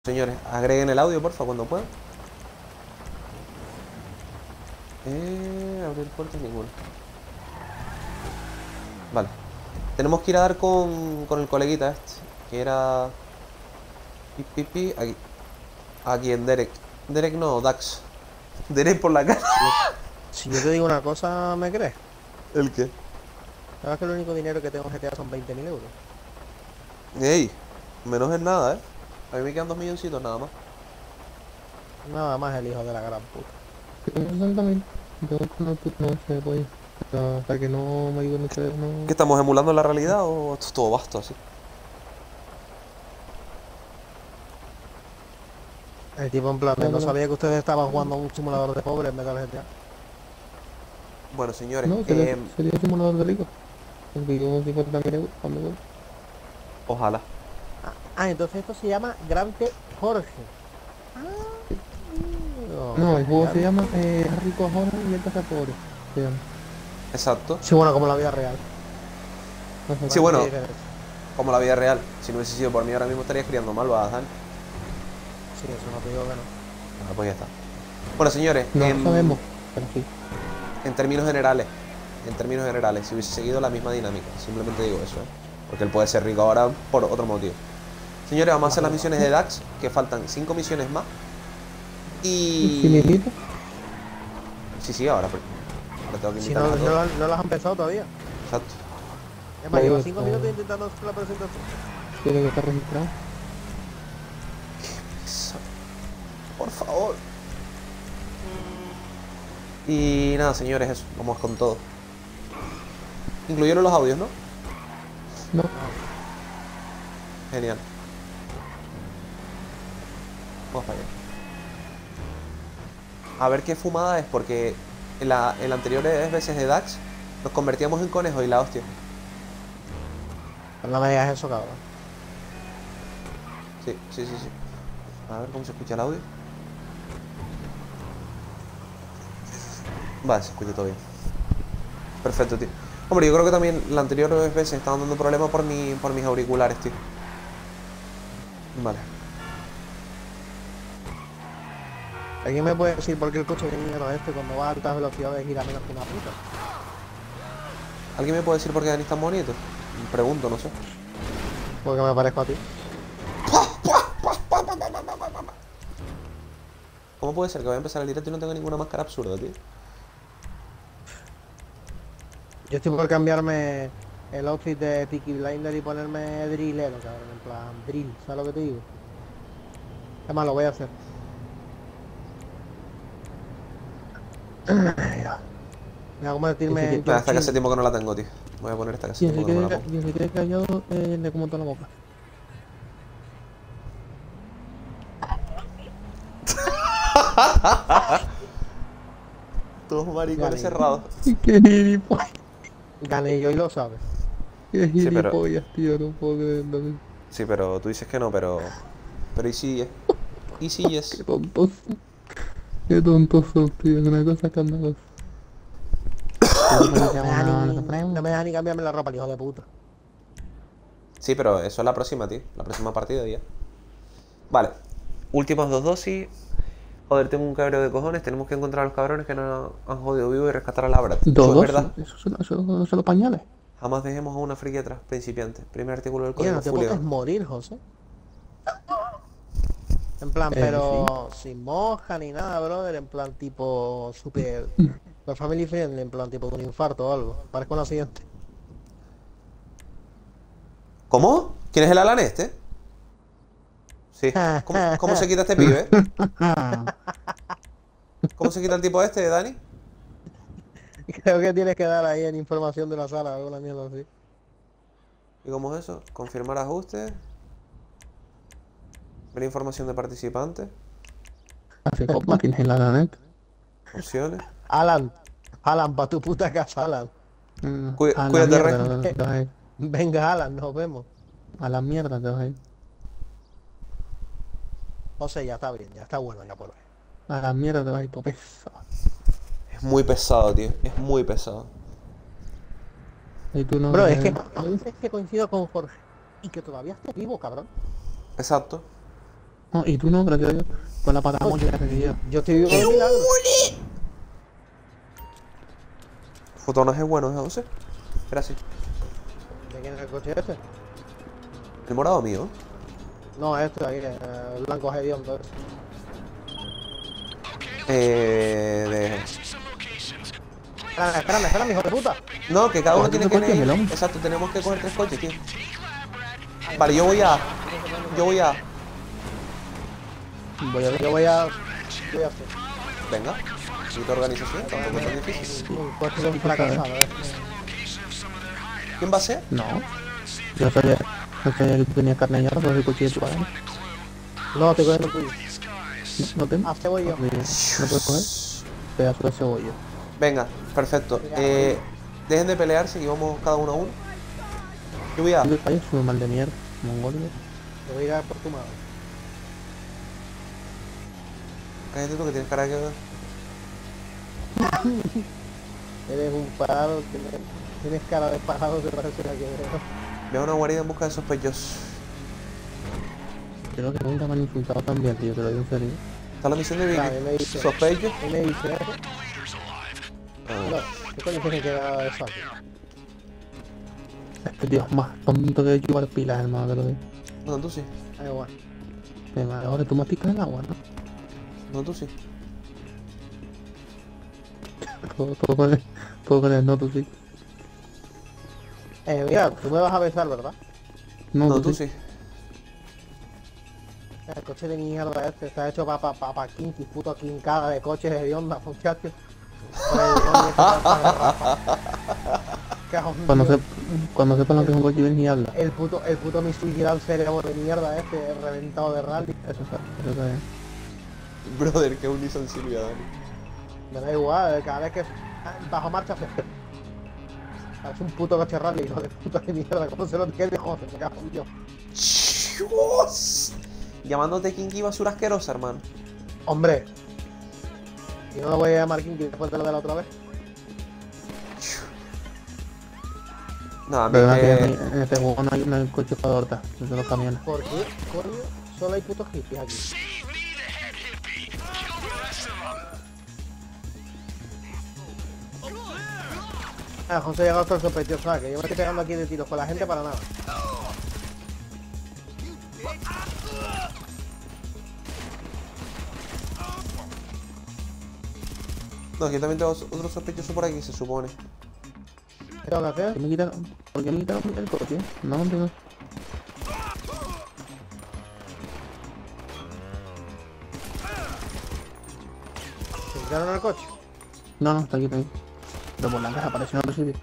Señores, agreguen el audio, porfa, cuando puedan. Abrir puertas, ninguno. Vale. Tenemos que ir a dar con el coleguita este, que era... Aquí. Aquí en Derek. Derek no, Dax. Derek por la cara. Si yo te digo una cosa, ¿me crees? ¿El qué? ¿Sabes que el único dinero que tengo en GTA son 20.000 euros? Ey, menos es nada, A mí me quedan 2 milloncitos nada más. Nada más el hijo de la gran puta. Exactamente. Yo no sé, pues. Hasta que no me digo mi cerebro, ¿Qué estamos emulando la realidad o esto es todo vasto así? El tipo en plan, no sabía que ustedes estaban jugando a un simulador de pobre en vez de GTA. Bueno, señores, no, sería simulador de rico. Porque yo 50.000 euros cuando voy. ojalá. Entonces esto se llama Grand Theft Jorge. No, el juego se llama Rico ahora y el Casa Pobre. Se llama. Exacto. Sí, bueno, como la vida real. Sí, bueno, como la vida real. Si no hubiese sido por mí ahora mismo estarías criando malvadas, ¿eh? Sí, eso no te digo que no. Ah, pues ya está. Bueno, señores, No sabemos, pero sí. en términos generales, si hubiese seguido la misma dinámica, simplemente digo eso, porque él puede ser rico ahora por otro motivo. Señores, vamos a hacer las misiones de Dax, que faltan 5 misiones más. Y... Sí, ahora tengo que invitar a todos. No las han empezado todavía. Exacto. Es más, llevo 5 minutos intentando hacer la presentación. Tiene que estar registrado. Por favor. Y nada, señores, eso. Vamos con todo. Incluyeron los audios, ¿no? No. Genial. Vamos para allá. A ver qué fumada es, porque en anteriores veces de Dax nos convertíamos en conejos y la hostia. No me digas eso, cabrón. Sí. A ver cómo se escucha el audio. Vale, se escucha todo bien. Perfecto, tío. Hombre, yo creo que también la anterior veces estaban dando problemas por mis auriculares, tío. Vale. ¿Alguien me puede decir por qué el coche de mierda este cuando va a altas velocidades gira menos que una puta? ¿Alguien me puede decir por qué Dani es tan bonito? Pregunto, no sé. Porque me parezco a ti. ¿Cómo puede ser que voy a empezar el directo y no tengo ninguna máscara absurda, tío? Yo estoy por cambiarme el outfit de Peaky Blinder y ponerme drillero, cabrón, en plan drill, ¿sabes lo que te digo? Es más, lo voy a hacer. Voy a convertirme en Hasta que hace tiempo que no la tengo, tío. Voy a poner esta que hace tiempo que no me la pongo. Y se quede callado, le como toda la boca. Todos maricones cerrados. Qué gilipollas. Gané yo y lo sabes. Qué gilipollas, tío, no puedo creerlo. Sí, pero tú dices que no, pero y sí, Y sí, es. Qué tontos. Qué tontos son, tío, es una cosa escandalosa. No me deja ni cambiarme la ropa, el hijo de puta. Sí, pero eso es la próxima, tío. La próxima partida ya. Vale. Últimas 2 dosis. Joder, tengo un cabreo de cojones. Tenemos que encontrar a los cabrones que nos han jodido vivo y rescatar a la Brad. Eso es verdad. Eso son los pañales. Jamás dejemos a una friki atrás, principiante. Primer artículo del Mira, código no te Fulio. puedes morir, José. En plan, pero sin moja ni nada, brother. En plan, tipo super... La family friendly, en plan, tipo de un infarto o algo. Parezco una siguiente. ¿Cómo? ¿Quién es el Alan este? Sí. ¿Cómo se quita este pibe? ¿Cómo se quita el tipo este, Dani? Creo que tienes que dar ahí en información de la sala o alguna mierda así. ¿Y cómo es eso? Confirmar ajustes. Ver información de participantes. Hace copa, tienes en la net. Opciones. Alan, pa' tu puta casa, Alan. Cuídate, Rey. Venga, Alan, nos vemos. A la mierda te vas a ir. José, ya está bien, ya está bueno ya por hoy. A la mierda te vas a ir, todo pesado. Es muy pesado, tío. Es muy pesado. Y tú no. Bro, es que a veces que coincido con Jorge y que todavía esté vivo, cabrón. Exacto. No, y tú no, gracias a Dios. Con la pata mocha que lleva. Yo estoy vivo de milagro. Fotonaje bueno, ¿eh, José? Gracias. ¿De quién es el coche este? El morado mío. No, este de aquí, el blanco hediondo. De... Espérame, hijo de puta. No, que cada uno Coge tiene tu que coche, ir. melón. Exacto, tenemos que coger 3 coches, tío. Vale, yo voy a... Yo voy a... Voy a ver. Yo voy a hacer Venga. Y tu organización, tampoco es tan difícil. un coche de un fracasado, ¿Quién va a ser? No. Yo sabía que tú tenías carne ya, pero el coche de tu padre. No, estoy cogiendo el tuyo. No te... Ah, voy yo. No puedes coger. Pedazo de cebolla. Venga, perfecto. Dejen de pelearse y vamos cada uno a uno. Yo voy a... ¿Qué país? Un mal de mierda. Mongolia. Te voy a ir a por tu madre. Cállate tú que tienes cara de que... Eres un parado, tienes cara de parado, te parece la que veo. Ve a una guarida en busca de sospechosos. Creo que nunca me han insultado tan bien, tío, te lo digo en serio. Está la misión de Vicky. Vale, me dice. Sospecho. ¿Qué me dice eso? Ah, No, ¿qué coño tiene que dar eso aquí? Este tío es más tonto que chupar pilas, hermano, te lo digo. no, tú sí. Da igual. Ahora tú masticas el agua, ¿no? No, tú sí. Todo con el no, tú sí. Mira, tú me vas a besar, ¿verdad? No, tú sí. El coche de mierda este está hecho para Kinky, puto quincada de coches de onda, muchachos. Cuando sepan lo que es un coche, ven y habla. El puto Mitsubishi cerebro de mierda este, reventado de rally. Eso está bien. Brother, que un Nissan Silvia, Dani. Me da igual, cada vez que bajo marcha se... Es un puto coche rally, hijo de puta de mierda, ¿cómo se lo tiene, joder? Me cago en Dios. Dios. Llamándote Kinky basura asquerosa, hermano. Hombre, yo no lo voy a llamar Kinky después de lo de la otra vez. Nada, Pero a mí que... en este juego no hay coche para horta, son los camiones. ¿Por qué, coño? Solo hay putos hippies aquí. José llegado hasta el sospechoso, ¿sabes? Que yo me estoy pegando aquí de tiros con la gente para nada. No, aquí también tengo otro sospechoso por aquí, se supone. ¿Qué tengo que hacer? ¿Por qué me quitaron el coche? No entiendo. ¿Se quitaron el coche? No, está aquí, está aquí. Pero por la caja apareció en otro sitio.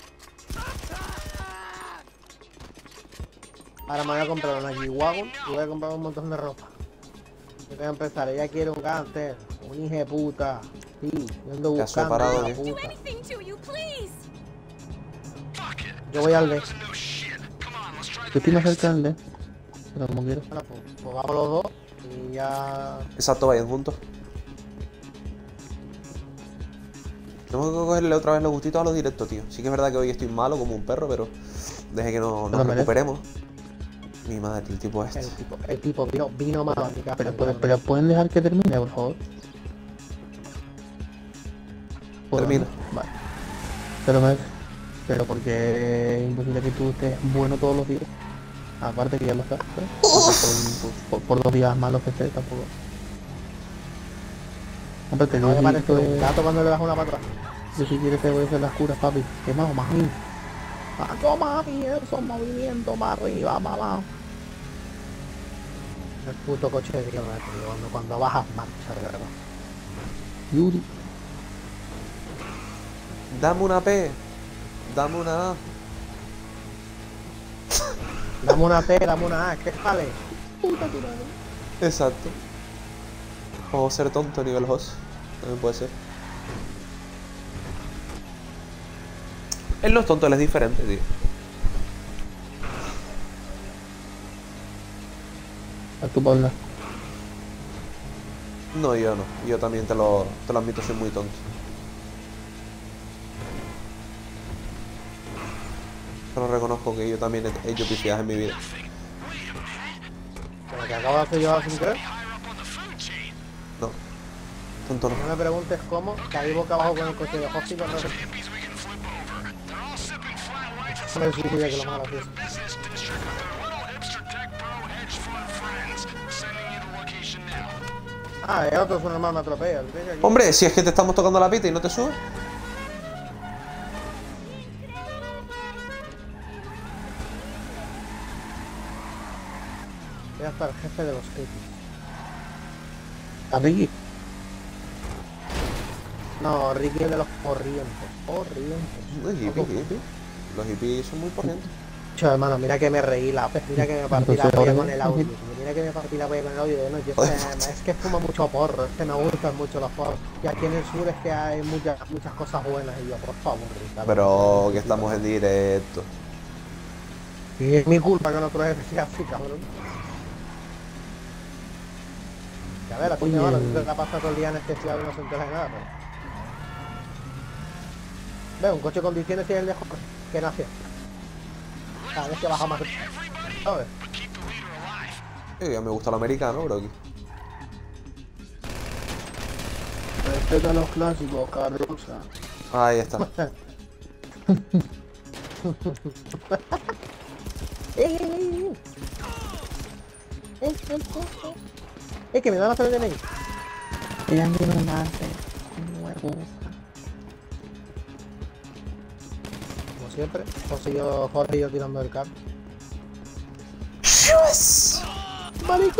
Ahora me voy a comprar una G-Wagon y voy a comprar un montón de ropa. Yo voy a empezar, ella quiere un cáncer, un hijo de puta. Sí, yo ando Ya soy buscando parado, una tío. puta. Anything to you, please. Yo voy al D. Yo estoy más cerca del D. Pero como quieras. Bueno, pues vamos los dos y ya... Exacto, vayan juntos. Tenemos que cogerle otra vez los gustitos a los directos, tío. Sí que es verdad que hoy estoy malo como un perro, pero deje que nos Pero merece. recuperemos. Mi madre, el tipo este. El tipo vino más a mi casa. Pero pueden dejar que termine, por favor. ¿Puedo, Termina. no? Vale. Pero porque es imposible que tú estés bueno todos los días. Aparte que ya lo estás, ¿sabes? Por 2 días malos que estés tampoco. Hombre, te No me digo parece un que gato cuando le das una para atrás. yo si quieres te voy a hacer las curas, papi. ¿Qué más, mami? ¡Mato, mami! Esos movimientos para arriba, para abajo. El puto coche de mierda, tío, cuando bajas marcha, de verdad. Yuri. Dame una P. Dame una A. Dame una T, dame una A, ¿qué vale? Puta tu madre. Exacto. Vamos a ser tonto nivel host. También puede ser. Él no es tonto, él es diferente, tío. A tu Paula. No, yo no. Yo también te lo admito, soy muy tonto. Pero reconozco que yo también he hecho pifias en mi vida. Pero que acabo de hacer yo sin querer. No. Tonto no. No me preguntes cómo, caí boca abajo con el coche de Hosty con razón. Me suicida que lo más gracioso. Ah, el otro es un normal, me atropella. Hombre, si es que te estamos tocando la pita y no te subes. Voy a estar el jefe de los hippies. ¿A Ricky? No, Ricky es de los corrientes. Corrientes. No es hippie, hippie. Los hippies son muy corrientes. Cho, hermano, mira que me reí la mira que me partí la polla con el audio. Mira que me partí la polla con el audio de noche. Es que fumo mucho porro, es que me gustan mucho los porros. Y aquí en el sur es que hay muchas cosas buenas y yo, por favor, Ricardo. Pero que estamos en directo. Y es mi culpa que no traes sea así, cabrón. Que a ver, a ti me vale, tú te la pasas todo el día anestesiado y no se entera de nada, pero... Ve, un coche con condiciones y el de Jorge, que nació. Cada vez que baja más... ¿Sabes? Ya me gusta lo americano, bro. Aquí. Respeta los clásicos, Carroza. Ahí está. Es que me da la fe de DNI. Ella tiene un arte nuevo. Como siempre, José y yo, Jorge y yo tirando el carro. ¡Shus! ¡Marico!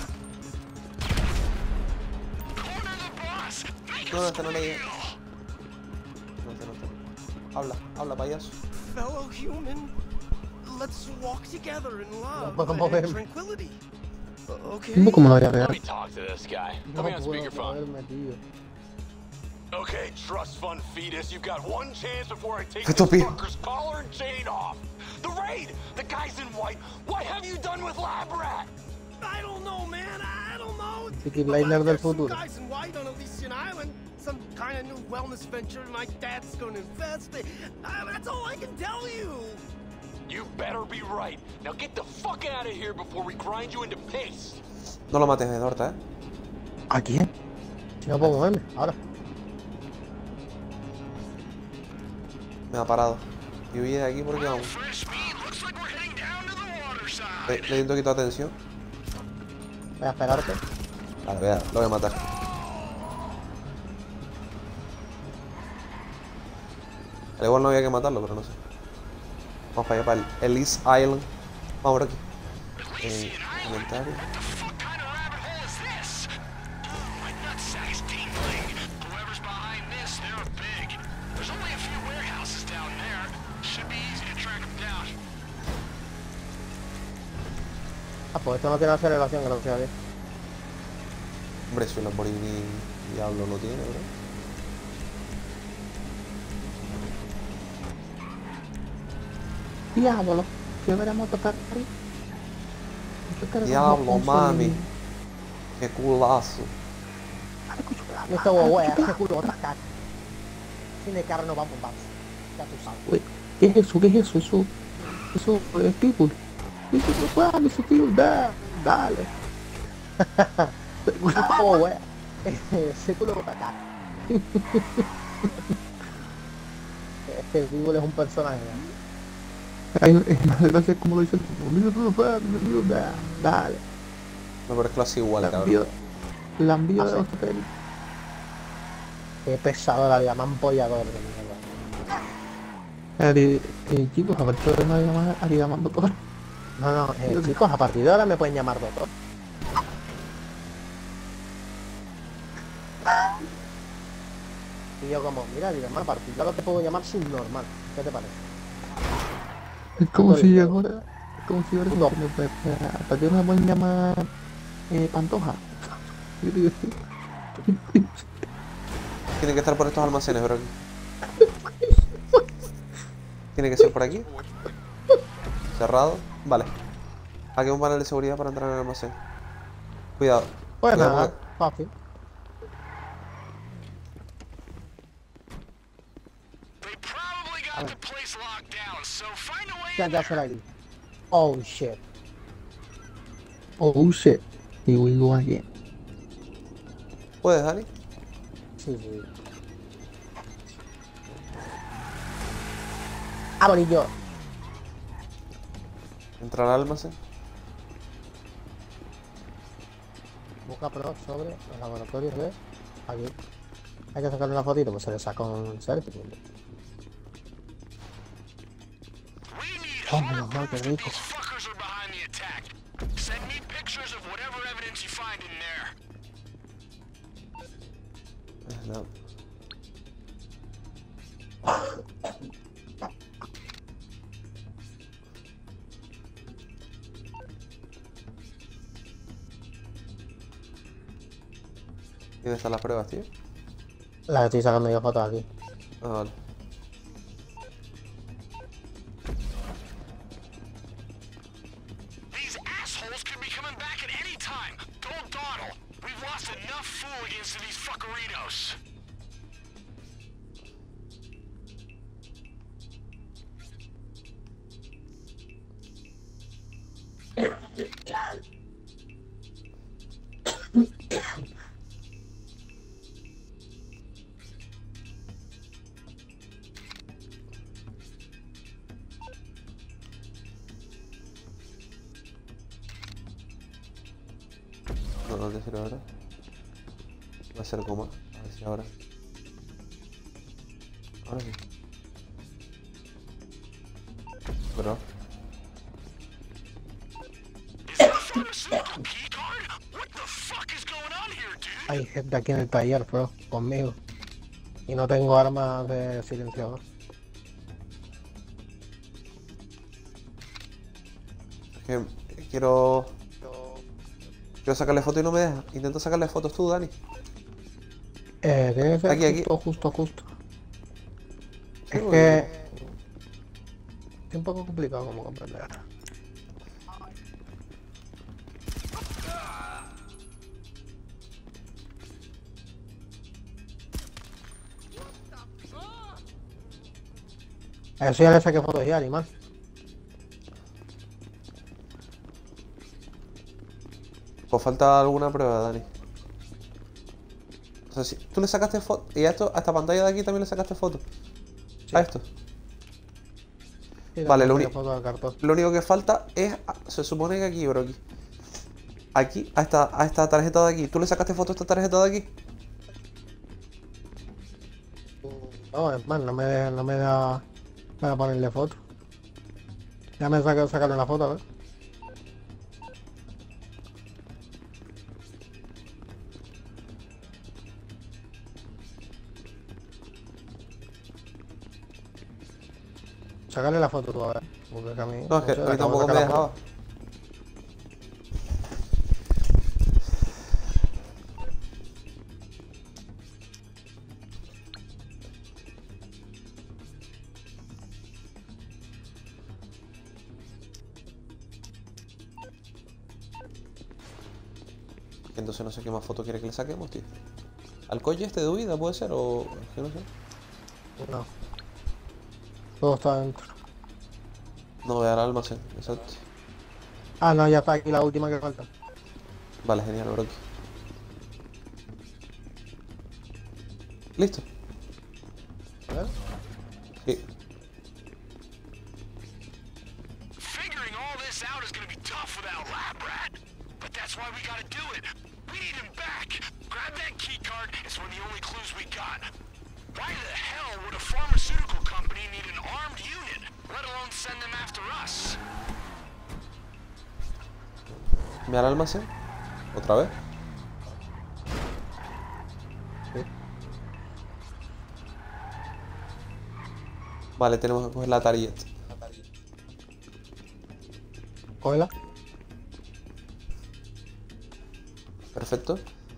No, este no le digo. No, este no. Habla, payaso. Fellow human, let's walk together in love No puedo and moverme. tranquility. Okay? Un poco me lo voy a pegar. Let me talk to this guy. No Put me on puedo speakerphone. moverme, tío. Okay, trust fund fetus, you've got one chance before I take Qué this estúpido. fucker's collar and chain off. The raid! The guy's in white. What have you done with Lab Rat? I don't know, man. I don't know. Peaky Blinders del Some futuro. guys in white on Elysian Island. Some kind of new wellness venture my dad's gonna invest in. That's all I can tell you. You better be right. Now get the fuck out of here before we grind you into paste. No lo mates de Horta, ¿A quién? Si no puedo moverme, ahora. Me ha parado. Y huye de aquí porque vamos. Le di un poquito de atención. Voy a esperarte. Vale, vea, lo voy a matar. Al igual no había que matarlo, pero no sé. Vamos para allá, para el Ellis Island. Vamos por aquí. Comentario. Ah, pues esto no tiene aceleración, gracias a Dios. Hombre, si un Lamborghini Diablo no tiene, bro. Diablo. ¿Qué veremos tocar ahí? Diablo, mami. Qué culazo. Y esto huevea, ese culo otra caca. Sin el carro no vamos, vamos. Ya tú sabes. Uy, ¿qué es eso? ¿Qué es eso? Eso es people. Eso es people. Dale. Oh, wea. Ese culo otra caca. Este Google es un personaje, ¿no? Es más gracias como lo dice el tipo. Dale. Me parece así igual, La cabrón. envío Ah, de sí. los hoteles. Qué pesado la vida, me han pollado. Chicos, aparte de no llamar a llamando por. No, chicos, a partir de ahora me pueden llamar doctor. Y yo como, mira, digo, a partir de ahora te puedo llamar subnormal. ¿Qué te parece? Es como Estoy si bien. ahora. Es como si ahora. No. A partir de ahora me pueden llamar. Pantoja. Tiene que estar por estos almacenes, bro. Tiene que ser por aquí. Cerrado. Vale. Aquí un panel de seguridad para entrar en el almacén. Cuidado. Pues Cuidado, nada, fácil. Ya será aquí. Oh shit. Oh shit. Here we go again. ¿Puedes, Dani? Sí, sí. ¡Ah, bonillo! Entrar al almacén. Busca pro sobre los laboratorios de aquí. Hay que sacarle una fotito, pues se le saca un selfie. We need Oh, hard menos mal, qué proof that rico. these fuckers are behind the attack. Send me pictures of whatever evidence you find in there. No. ¿Y dónde están las pruebas, tío? La estoy sacando yo fotos aquí. Ah, vale. These assholes could be coming back at any time. Don't dawdle. We've lost enough fooligans to these fuckeritos. No, no te sirve ahora. Va a ser coma. A ver si ahora. Ahora sí. Pero. Is that a pharmaceutical key card? What the fuck is going on here, dude? Hay gente aquí en el taller, bro, conmigo. Y no tengo armas de silenciador. Es que quiero. Quiero sacarle foto y no me deja. Intenta sacarle fotos tú, Dani. Tiene que ser Aquí. justo. Sí, Es porque- que es un poco complicado como comprender. A eso ya le saqué fotos ya, animal. Pues falta alguna prueba, Dani. O sea, si tú le sacaste foto. Y a esta pantalla de aquí también le sacaste foto. Sí. A esto. Sí, Vale, le lo saqué único- fotos al cartón. Lo único que falta es. Se supone que aquí, bro, aquí. Aquí, a esta tarjeta de aquí. ¿Tú le sacaste foto a esta tarjeta de aquí? No, es más, no me da para ponerle foto. Ya me sacaron la foto, a ver. Sácale la foto tú, a ver. Porque a mí, No, es que sé, a mí acabo de tampoco me sacar la dejaba. foto. Entonces no sé qué más foto quiere que le saquemos, tío. ¿Al coche este de huida puede ser? O. Es que no sé. No. Todo está dentro. No voy a dar al almacén, exacto. Ah, no, ya está aquí la última que falta. Vale, genial, bro. ¿Listo? A ver. Sí. Figuring all this out is gonna be tough without Lab Rat. But that's why we gotta do it. We need him back. Grab that key card. It's one of the only clues we got. Why the hell would a pharmaceutical company need an armed unit, let alone send them after us? ¿Me al almacén? ¿Otra vez? Sí. Vale, tenemos que coger la target. Cógela. Perfecto.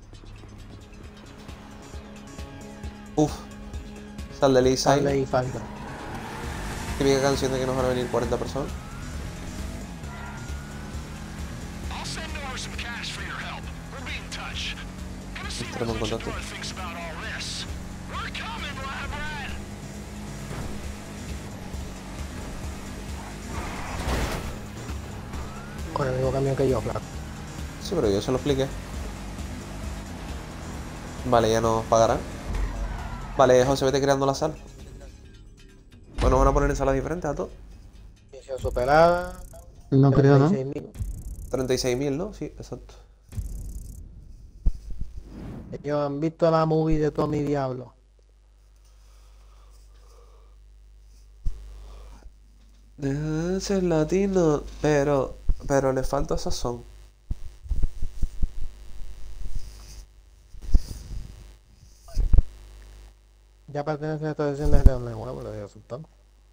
Uf. Sal de Lee Sale Sign. y falta. Típica canción de que nos van a venir 40 personas. I'll send over some cash for your help. We'll be in touch. Gonna see Estaremos en what your contacto. brother thinks about all this. We're coming, Lab Rat. Con el mismo camión que yo, claro. Sí, pero yo se lo expliqué. Vale, ya nos pagarán. Vale, José, vete creando la sala. Bueno, van a poner en salas diferentes a todos. Misión superada. No creo, ¿no? 36.000. 36.000, ¿no? Sí, exacto. Ellos han visto la movie de Tommy Diablo. Es el latino, pero le falta sazón. Ya pertenece a esta edición de León Nuevo, pero ya asustado.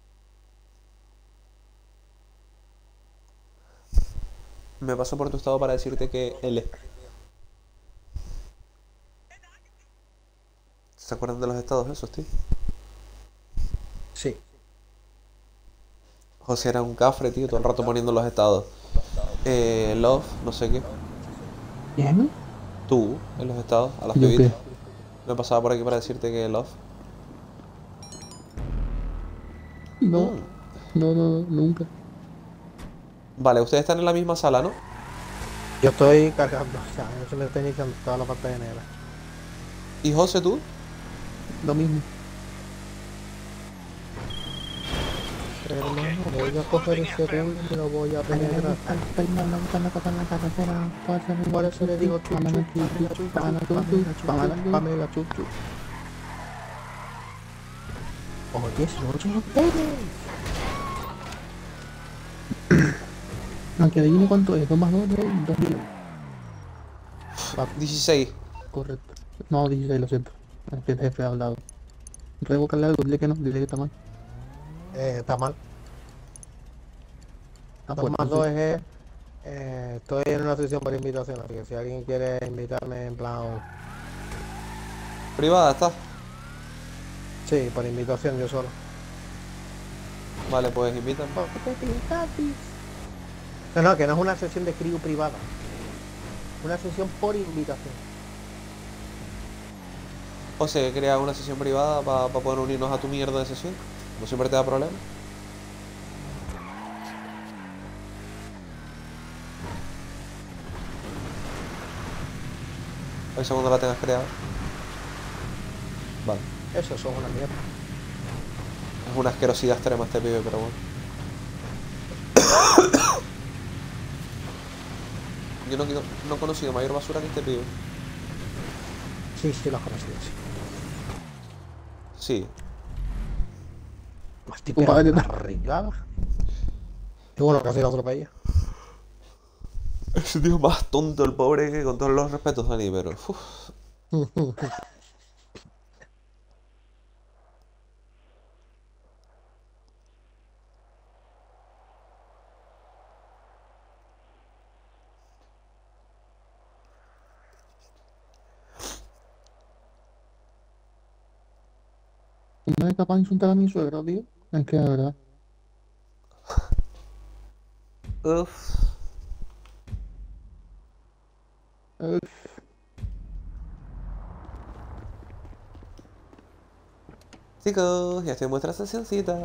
Me paso por tu estado para decirte que L. ¿Se acuerdan de los estados esos, tío? Sí. José era un cafre, tío, todo el rato poniendo los estados. Love, no sé qué. ¿Quién? Tú, en los estados, a las ¿Yo pibitas. qué? Me pasaba por aquí para decirte que Love. No, no, nunca. Vale, ustedes están en la misma sala, ¿no? Yo estoy cargando, o sea, yo se me está iniciando toda la parte de negra. ¿Y José, tú? Lo mismo. Hermano, voy a coger ese rubio y lo voy a penetrar. Por eso le digo chuchu, Pamela chuchu. Oye, son los penes. Aunque adivine cuánto es, 2 más 2, 2.000. 16. Correcto. No, 16, lo siento. Es que el jefe ha hablado. Revocarle algo, dile que no, dile que está mal. Está mal. Ah, Dos pues más dos entonces, es estoy en una sesión por invitación, así que si alguien quiere invitarme en plan... Privada, está. Sí, por invitación yo solo. Vale, pues invítame. No, que no es una sesión de crew privada. Una sesión por invitación. José, crea una sesión privada para poder unirnos a tu mierda de sesión. No siempre te da problema. Avisa cuando la tengas creada. Vale. Eso son una mierda. Es una asquerosidad extrema este pibe, pero bueno. Yo no he conocido mayor basura que este pibe. Sí, lo has conocido, sí. Sí. Más tipo arreglada. Y bueno, casi la atropella. Ese tío es más tonto el pobre que con todos los respetos, Dani, pero... uf. no es capaz de insultar a mi suegro, tío. Es que la verdad. Uf. Chicos, ya estoy en vuestra sesioncita.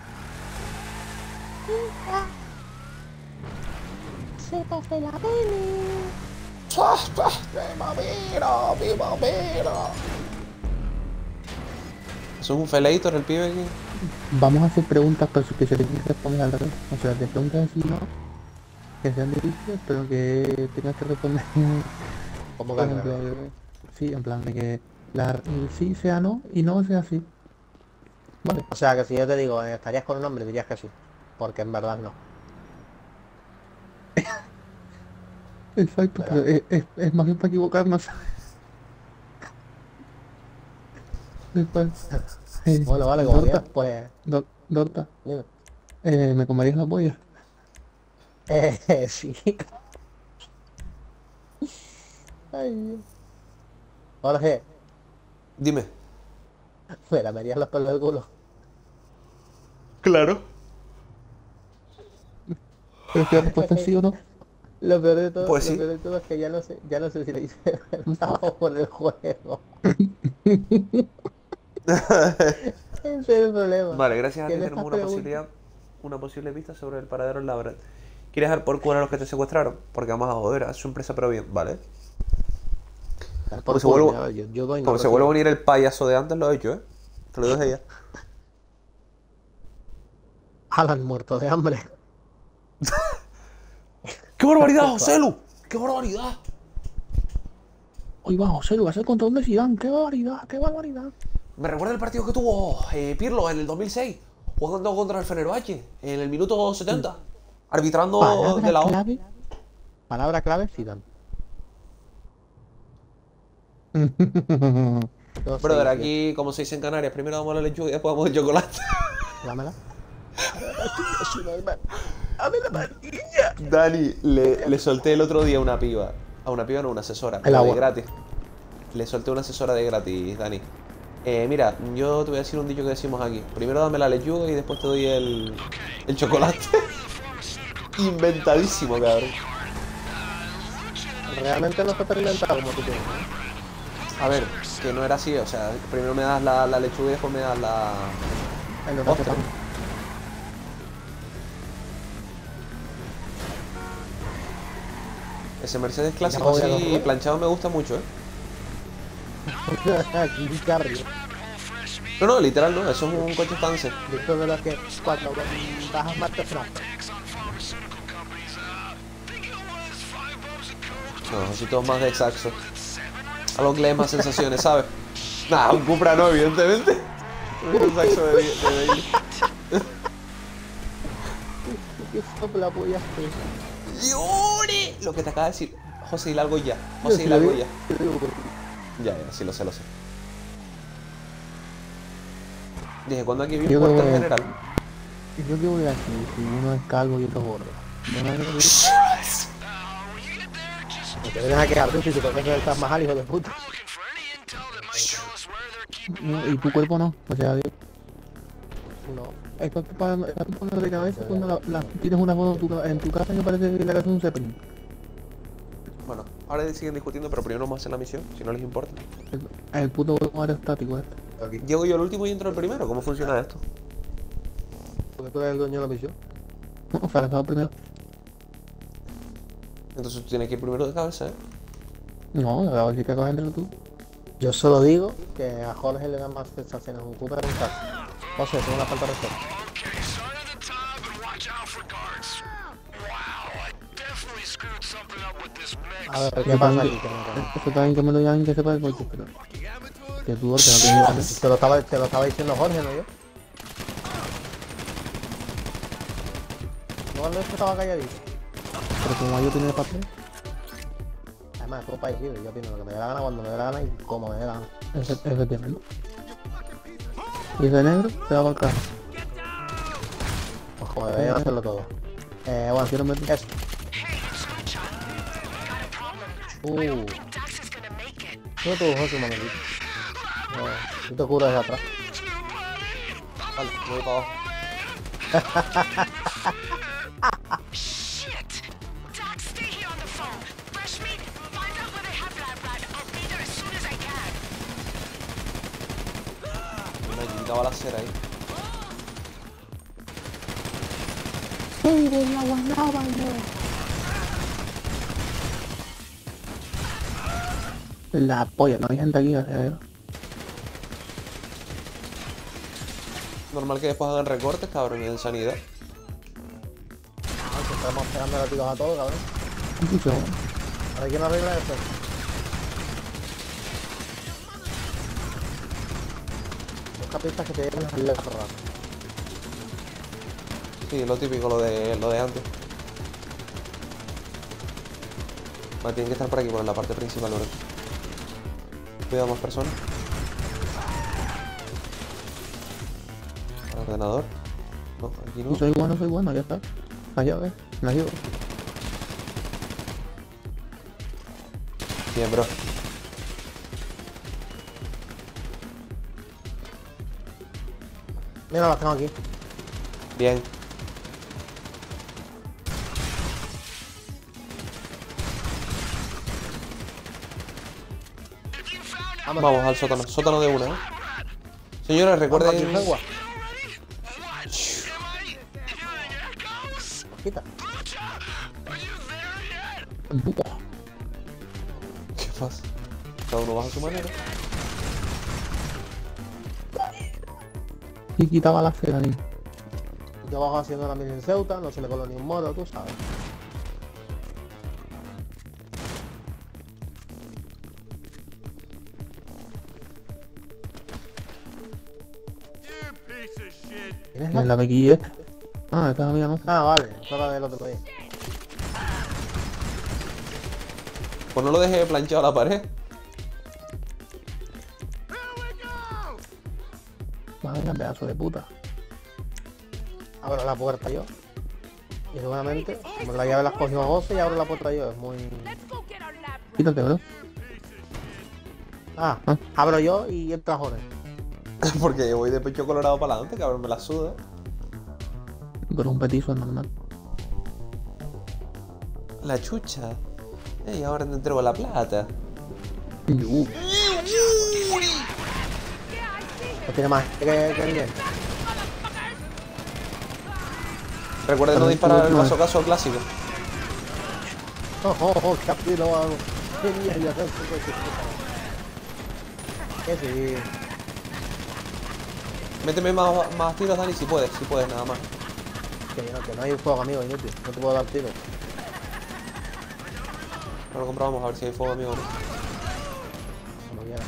Sépase la pene. ¿Eso es un felator el pibe aquí? Vamos a hacer preguntas pero que se tengan que responder al revés. O sea, de preguntas así, ¿no? Que sean difíciles, pero que tengas que responder. ¿Cómo Por que al ejemplo, revés? sí, en plan de que el sí sea no y no sea sí. Vale. O sea, que si yo te digo, estarías con un hombre, dirías que sí. Porque en verdad no. Exacto, pero es más bien para equivocarnos. Después, Bueno, vale, como Dorta, quieras, pues... Dorta, Dime. ¿me comerías la polla? Sí. Ay, Dios. Jorge, Dime. me lamerías los pelos del culo. Claro. Pero es que la respuesta es sí o no. Lo peor de todo, Pues sí. lo peor de todo es que ya no sé si lo hice de verdad o por el juego. Ese es el problema. Vale, gracias a Que ti en tenemos estas preguntas- una posible pista sobre el paradero en Labrador. ¿Quieres dar por culo a los que te secuestraron? Porque vamos a joder a su empresa, pero bien, ¿vale? Como se vuelve, yo doy como se vuelve a unir el payaso de antes, lo he hecho, ¿eh? Te lo dije ya. Alan muerto de hambre. ¡Qué barbaridad, Joselu! ¡Qué barbaridad! Hoy va José, va a ser contra un de Zidane. ¡Qué barbaridad! ¡Qué barbaridad! Me recuerda el partido que tuvo Pirlo en el 2006, jugando contra el Fenerbahce, en el minuto 70, arbitrando de la O. Palabra clave, Zidane. Brother, aquí, como se dice en Canarias, primero damos la lechuga y después damos el chocolate. Dámela. Dani, le solté el otro día una piba. A una piba no, una asesora. El agua. De gratis. Le solté una asesora de gratis, Dani. Mira, yo te voy a decir un dicho que decimos aquí. Primero dame la lechuga y después te doy el chocolate. Inventadísimo, cabrón. Realmente no está tan inventado como tú tienes. A ver, que no era así, o sea, primero me das la lechuga y después me das la... Ostra. Ese Mercedes clásico así planchado me gusta mucho, ¿eh? No, literal no, eso es un coche Stance. Esto de los que cuando bajas más temprano. No, así todos más de Saxo. Algo que le dé más sensaciones, ¿sabes? Nah, un Cupra no, evidentemente. Un Saxo de Bailey. ¿Qué sopla polla? ¡Llore! Lo que te acaba de decir. José, dile algo ya. José, dile algo ya. Ya, sí, lo sé. Dije, ¿cuándo aquí vi un cuartel general? Yo qué voy a decir si uno es calvo y otro gordo. No te vienes a quedar tú si tu profesor estás más al hijo de puta. No, y tu cuerpo no, o sea, Dios. No. Es para poner de cabeza cuando tienes una foto en tu casa y me parece que la casa es un Zeppelin. Bueno, ahora siguen discutiendo, pero primero vamos a hacer la misión, si no les importa. El puto huevo aerostático este. Llego yo el último y entro el primero. ¿Cómo funciona esto? Porque tú eres el dueño de la misión. No, fracasado primero. Entonces tú tienes que ir primero de cabeza, ¿eh? No, la verdad es que coges entre tú. Yo solo digo que a Jorge le dan más sensaciones un Cooper que un taxi. No sé, tengo una falta de respeto. Okay, start at the top and watch out for guards. Wow, I definitely screwed something up with this mix. A ver, ¿qué pasa aquí? Que Eso también que me lo llamen que sepa el coche, pero... Que tú, que no tienes ganas. te lo estaba diciendo Jorge, ¿no yo? No, no es que estaba calladito. Pero como yo tenía papel, Además, es un país libre, yo opino lo que me dé la gana cuando me dé la gana y como me dé la gana. efectivamente. Y ese negro se va para el carro. Pues como deberían hacerlo todo. Bueno, Quiero meter... eso. Mira tú, José, un momentito. Tú te curas de atrás. Vale, voy para abajo. Shit! Doc, stay here on the phone. Fresh meat, find out where they have Lab Rat. I'll be there as soon as I can. Una chiquita balacera ahí. La polla, no hay gente aquí, o sea, Normal que después hagan recortes, cabrón, y den sanidad. Aunque estamos pegando los tiros a todos, cabrón. mucho. Ahora quién arregla esto. Busca pistas que te lleven al lejos rato. Sí, lo típico, lo de antes. Vale, tienen que estar por aquí, por la parte principal, ¿no? Cuidado, más personas. Al ordenador. No, aquí no. Soy bueno, ya está. Allá, ves, me ayudo. Bien, bro. Mira, las tengo aquí. Bien. Vamos al sótano. Sótano de una, ¿eh? Señores, recuerden... Agua. Quita. Buah. ¿Qué pasa? Cada uno va a su manera. Y quitaba la cera, tío. Yo bajo haciendo la mini en Ceuta, no se le coló ni un moro, tú sabes. You piece of shit. ¿Tienes En la? la PX esta. Ah, esta amiga no. Ah, vale, toca del otro país. Pues no lo dejé planchado a la pared. Here we go! Vaya pedazo de puta. Abro la puerta yo. Y seguramente, como la llave la has cogido a goce y abro la puerta yo. Es muy... Quítate, bro. Ah, abro yo y entra Jones. Porque yo voy de pecho colorado para adelante, cabrón, me la suda. Con un petizo es normal. La chucha. Y ahora te entrego la plata. No tiene más que nivel. Recuerden no disparar el vaso caso clásico. Oh, qué apilo hago. Qué mierda, que sí. Méteme más tiros, Dani, si puedes nada más. Que no hay fuego, amigo, inútil. No te puedo dar tiro. Ahora lo comprobamos a ver si hay fuego, amigo. ¿No? Como quiera.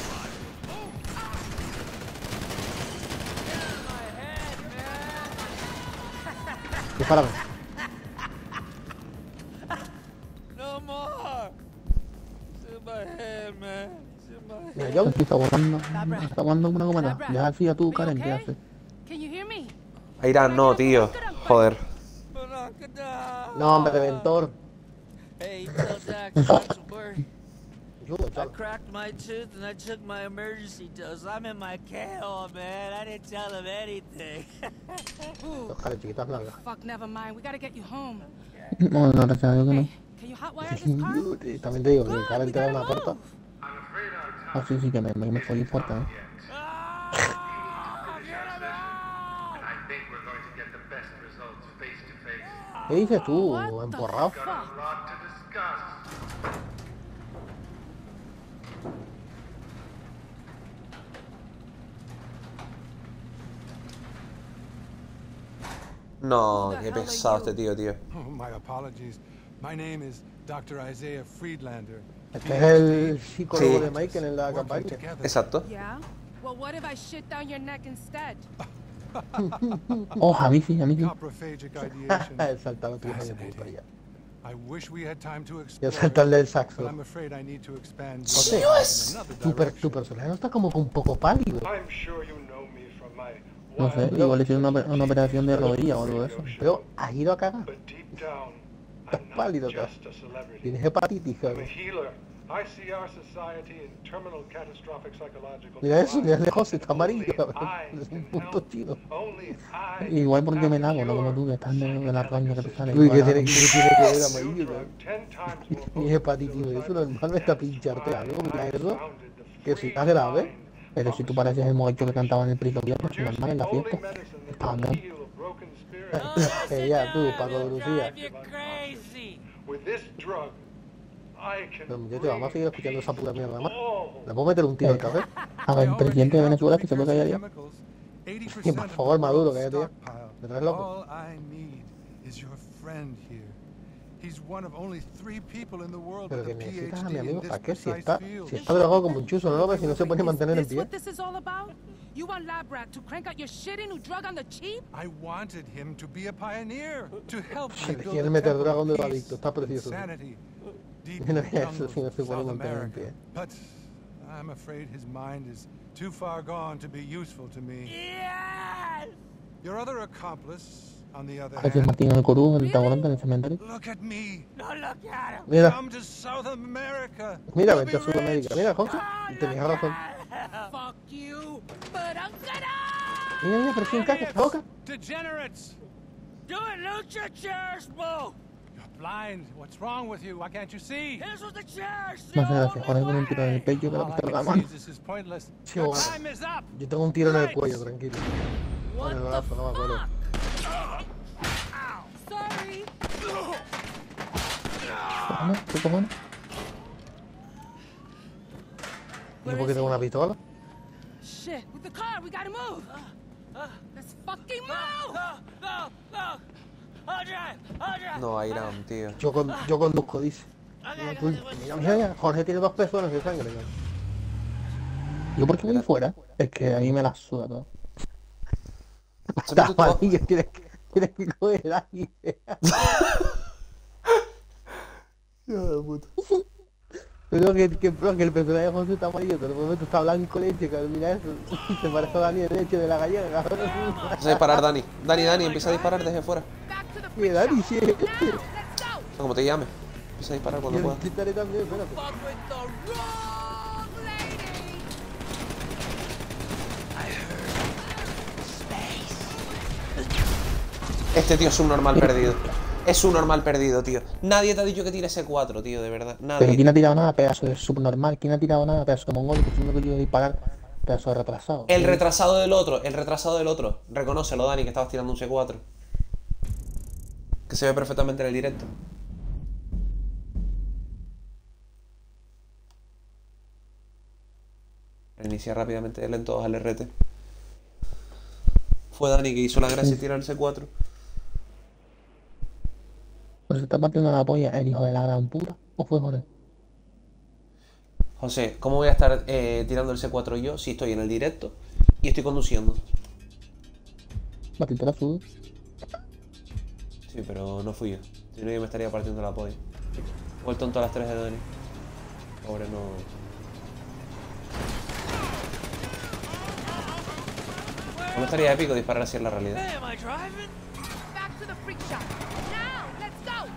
Dispárame. No more. It's in my head, man. It's in my head. Mira, yo. Aquí está borrando. Está jugando una gomera. Deja así a tu Karen, ¿qué hace? Can you hear me? Irán, no, tío. Joder. No, hombre, Ventor. Hey, tell Jack not to worry. Ayuda, I chaval. cracked my tooth and I took my emergency dose. I'm in my KO, man. I didn't tell him anything. Los caras chiquitas largas. Fuck, never mind. We gotta get you home. No, no, gracias a Dios que no. Hey, can you hotwire this car? Y también te digo que el cara entera en una puerta. Ah, sí, sí, que me fue fuerte, ¿no? Ah, get him out! I think we're going to get the best results face to face. ¿Qué dices tú, What the emporrado? fuck? A lot to discuss. No, qué pesado este tío, tío. Oh, my apologies. My name is Dr. Isaiah Friedlander. Este es el psicólogo Sí. de Michael en la Working campaña. together. Exacto. Yeah? Well, what if I shit down your neck instead? Oh, a mí sí, a mí sí. Coprophagic ideation. El saltado tu hija de puta Fascinating. ya. I wish we had time to Y el explore, saltarle el but saxo. I'm afraid I need to expand José, in another tu direction. personaje no está como un poco pálido. I'm sure you know me from my No sé, igual hicieron una operación de rodilla o algo de eso. Pero has ido a cagar. but deep down, Estás I'm not pálido, just a celebrity. Tienes hepatitis, I'm a cabrón. healer. I see our society in terminal catastrophic psychological Mira eso, decline. mira lejos, está amarillo, Only cabrón. I Es un can punto help. chino. Only I Igual porque can me have lavo, a no como cure. tú, que estás de la roña que te sale. Uy, que igual, tiene que ver New amarillo, drug, cabrón. 10 times more Mi potent hepatitis, eso normal me está pincharte algo, mira eso. Que si está grave. Pero si tú pareces el mocho que cantaba en el Prito Viernes, es normal en la fiesta. Estaba bien. Ya, tú, Paco de Lucía. Drive you crazy. With this drug, I can Pero muchachos, vamos a seguir escuchando esa puta mierda más. all ¿Le puedo meter un tiro al café? A ver, el presidente de Venezuela que se puede callar ya. Y por favor, Maduro, cállate ya. ¿Me traes loco? All I need is your friend here. He's one of only 3 people in the world Pero with que a necesitas a PhD mi in amigo, this ¿para qué? Si precise está field. drogado como un chuzo, ¿no lo ves? Si no se puede mantener en Is this pie. what this is all about? You want Lab Rat to crank out your shit in who drug on the cheap? I wanted him to be a pioneer, to help Se me le build quiere a meter temple droga of donde lo peace adicto, está and precioso. sanity deep Mira in the eso, jungles si no of se puede South mantener en America. pie. But I'm afraid his mind is too far gone to be useful to me. Yes! Your other accomplice, on the other A veces hand, Martín en el Corú, el taborante en el cementerio. look at me. No look at him. Mira, Come to South America. mira, You'll vente a be Sudamérica. rich. Mira, José, y tenías razón. Fuck you, but I'm gonna... Mira, mira, pero sin caca, boca. Degenerates. Do it, lucha chairs, Boo. You're blind. What's wrong with you? Why can't you see? This was the chairs. Muchas gracias, Jorge, con un tiro en el pecho que All le I pista la can mano. see is this is pointless. Sí, Your bueno. time is up. Yo tengo un tiro en el cuello, tranquilo. What En el the brazo, no me acuerdo. Sorry. cojones? ¿Qué cojones? ¿Y por qué tengo una pistola? Shit, with the car, we gotta move. Let's fucking move. No, Airam, tío. Yo conduzco, dice. Mira, mira, Jorge tiene 2 pezones de sangre. ¿No? ¿Yo por qué voy fuera? Es que a mí me la suda todo. Siempre tú vas- Tienes que coger ahí. Pero que el personaje de José está amarillo, pero de momento está blanco leche, que mira eso. Se parece a Dani de leche de la gallega. Empieza a disparar, Dani. Dani, empieza a disparar desde fuera. Y Dani, sí. O sea, como te llame. Empieza a disparar cuando Yo pueda. intentaré también, espérate. Este tío es un normal perdido. Es un normal perdido, tío. Nadie te ha dicho que tire ese 4, tío, de verdad. Pero Nadie. ¿quién ha tirado nada? Pedazo de subnormal. ¿Quién ha tirado nada? Pedazo de mongol. Que no he querido disparar. Pedazo de retrasado. El retrasado del otro, el retrasado del otro. Reconócelo, Dani, que estabas tirando un C4. Que se ve perfectamente en el directo. Reinicia rápidamente el en todos al RT. Fue Dani que hizo la gracia de tirar el C4. Pues se está partiendo la polla el hijo de la gran puta. ¿O fue Jorge? José, ¿cómo voy a estar tirando el C4 yo si estoy en el directo y estoy conduciendo? Batiste la suda. Sí, pero no fui yo. Si no, yo me estaría partiendo la polla. O el tonto a las 3 de Dani. Pobre, no. No estaría épico disparar así en la realidad. Hey, am I driving? Back to the freak shop. Now, let's go.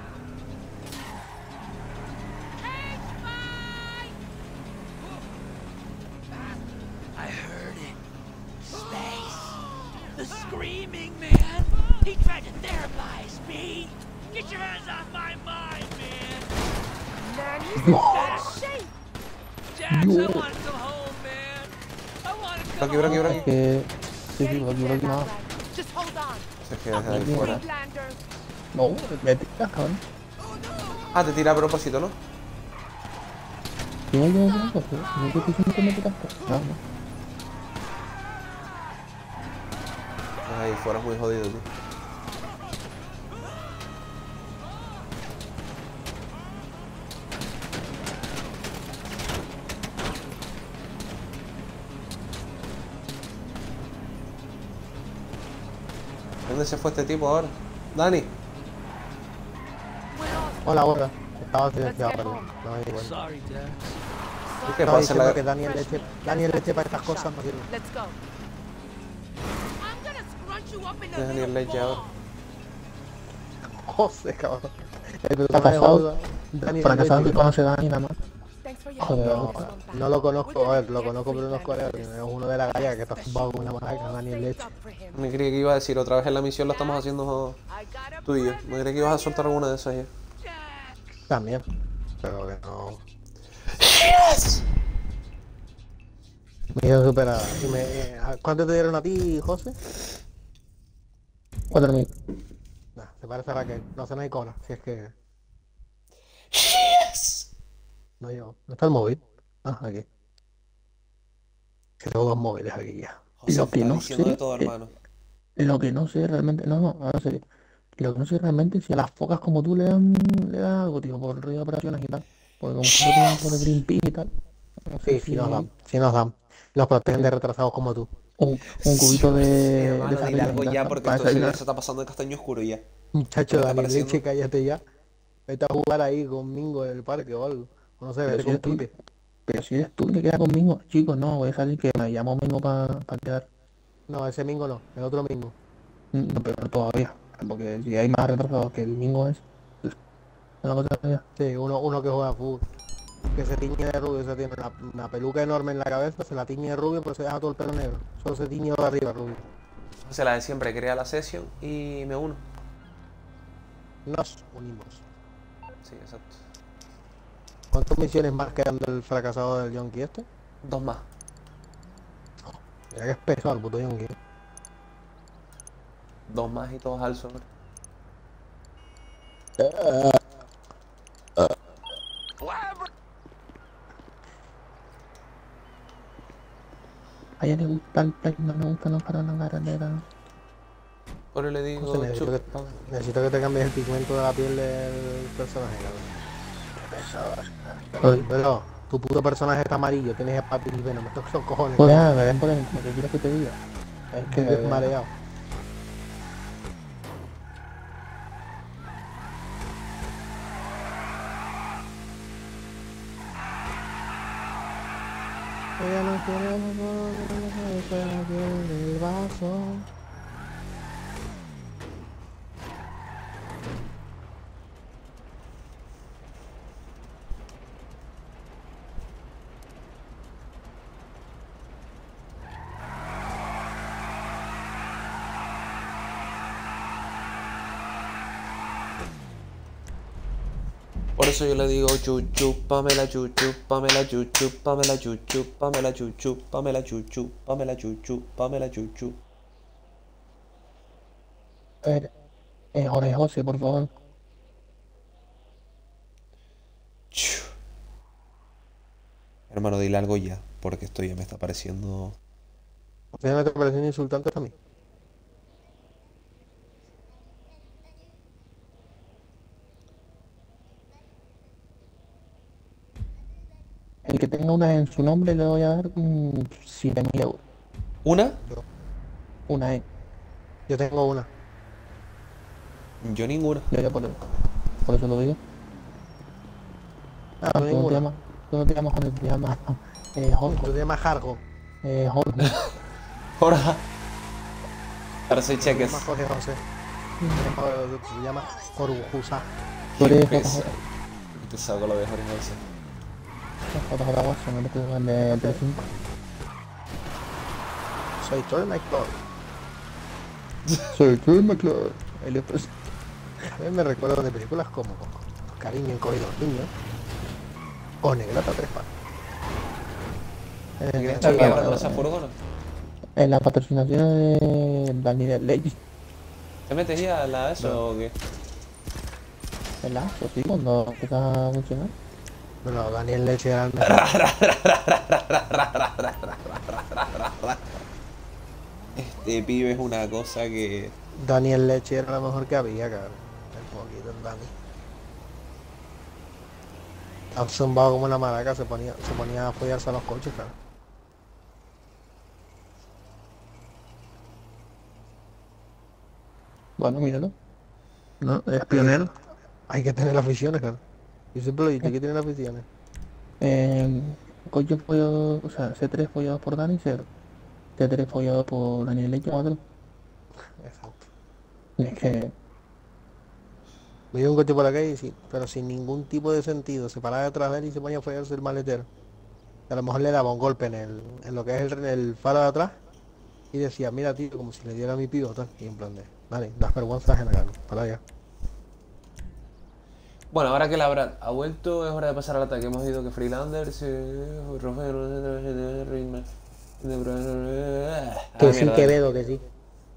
I heard it. Space. The screaming, man. He tried to therapize me. Get your hands off my mind, man. Man, he's in bad shape. Jax, I want to come home, man. I want to come Por aquí, home. Que... Sí, Getting por there, aquí nada. Labrad. Just hold on. Se queda desde ahí fuera. Freelander. No, me tiras, cabrón. Ah, te tira a propósito, ¿no? Yo una cosa. No te estoy diciendo que me tiraste. No, no. Ahí fuera es muy jodido, tío. ¿Dónde se fue este tipo ahora? Dani. Hola, hola. Estaba silenciado, perdón. No me di cuenta. Sorry, Dad. ¿Qué Estaba pasa? diciendo que Daniel Leche para estas cosas no sirve. Let's go. I'm gonna scrunch you up in the Daniel little Leche ahora. ball. José, cabrón. El personaje de Fracasado. Daniel Fracasado que Leche. conoce a Dani nada más. Thanks for your Joder, help. No, no lo conozco, a ver, lo conozco pero no es coreano. Es uno de la gallega que está zumbado con una marca, Daniel Leche. Me creí que iba a decir otra vez en la misión la estamos haciendo tú y yo. Me creí que ibas a soltar alguna de esas ya. También. Pero que no. Me dio superada. ¿Cuánto te dieron a ti, José? 4.000. Nah, se parece a Raquel. No se no hay cola. Si es que. No llevo. ¿No está el móvil? Ah, aquí. Que tengo 2 móviles aquí ya. José, Lo que estás no diciendo sé de todo, es- hermano. Lo que no sé realmente, no, ahora serio. Lo que no sé realmente es si a las focas como tú le dan algo, tío, por rollo de operaciones y tal. Porque como tú tienen por el Greenpeace y tal. No sé Sí, sí nos dan. Sí nos dan. Los protegen de retrasados como tú. un cubito de Hermano, dile sardina algo y tal, ya ¿no? porque Para esto se desayunar. está pasando de castaño oscuro ya. Muchacho, ¿Qué está Daniel pareciendo? Leche, cállate ya. Vete a jugar ahí conmigo en el parque o algo. No sé, vete Pero si con eres tú, Pipe. pero si eres tú que queda conmigo, chicos, no, voy a salir que me llamo Mingo para quedar. No, ese Mingo no, el otro Mingo. No, pero no todavía. Porque si hay más retrasados que el Mingo es la cosa todavía. Sí, uno que juega fútbol. Que se tiñe de rubio, se tiene una peluca enorme en la cabeza, se la tiñe de rubio, pero se deja todo el pelo negro. Solo se tiñe de arriba rubio. José, la de siempre, crea la sesión y me uno. Nos unimos. Sí, exacto. ¿Cuántas misiones más quedan del fracasado del Yonki este? 2 más. Mira que es pesado el puto Yonki. 2 más y todos al sobre. A ella le gusta el play, no me gustan los para la carretera. Por le digo, José, necesito que te cambies el pigmento de la piel del personaje, cabrón. Pero tu puto personaje está amarillo, tienes hepatitis y venom, estos son cojones. Pues ya, me ven por el que quieres que te diga. Es que eres mareado. Ella no quiere el vaso. Por eso yo le digo chuchu, Pamela chuchu, Pamela chuchu, Pamela chuchu, Pamela chuchu, Pamela chuchu, Pamela chuchu, Pamela chuchu. A ver, Jorge José, por favor. Hermano, dile algo ya, porque esto ya me está pareciendo... ¿A ti no te parecen insultantes a mí? El que tenga una en su nombre le voy a dar 7.000 euros. ¿Una? Una Yo tengo una. Yo ninguna. Yo por eso lo digo. Ah, Tú no te llamas Jorge, te llamas Jorge. Tú te llamas Jargo. Jorge. Jorge. Ahora soy Te cheques. llamas Jorge José. Te llamas Jorgujusa. Tú eres Te saco lo de Jorge José. JJ Watson, no te llamas de Telecinco. Soy Troy McClure. Soy Troy McClure. El expreso. A mí me recuerdo de películas como Cariño en Coge los Niños o Negrata Tres Patas. Esa furgona. En la patrocinación de Daniel Levy. ¿Te metes ya a la eso o qué? En la ASO, sí, cuando empieza a funcionar. Bueno, Daniel Leche era el mejor. Este pibe es una cosa que... Daniel Leche era lo mejor que había, cabrón. El poquito el Dani. Ha zumbado como una maraca, se ponía a follarse a los coches, cabrón. Bueno, míralo. No, es pionero. Hay que tener aficiones, cabrón. Yo siempre lo he dicho, hay que tener aficiones. Coño follado, o sea, C3 follado por Dani, 0. T3 follado por Daniel Leche, 4. Exacto. Es que... Me dio un coche por la calle, sí, pero sin ningún tipo de sentido. Se paraba detrás de él y se ponía a follarse el maletero. A lo mejor le daba un golpe en lo que es el faro de atrás y decía, mira tío, como si le diera a mi pivo, tal. Y en plan de, vale, das vergüenza ajena, cabrón, para allá. Bueno, ahora que la Brad ha vuelto, es hora de pasar al ataque. Hemos ido que Freelanders, Que sí, Quevedo, que sí.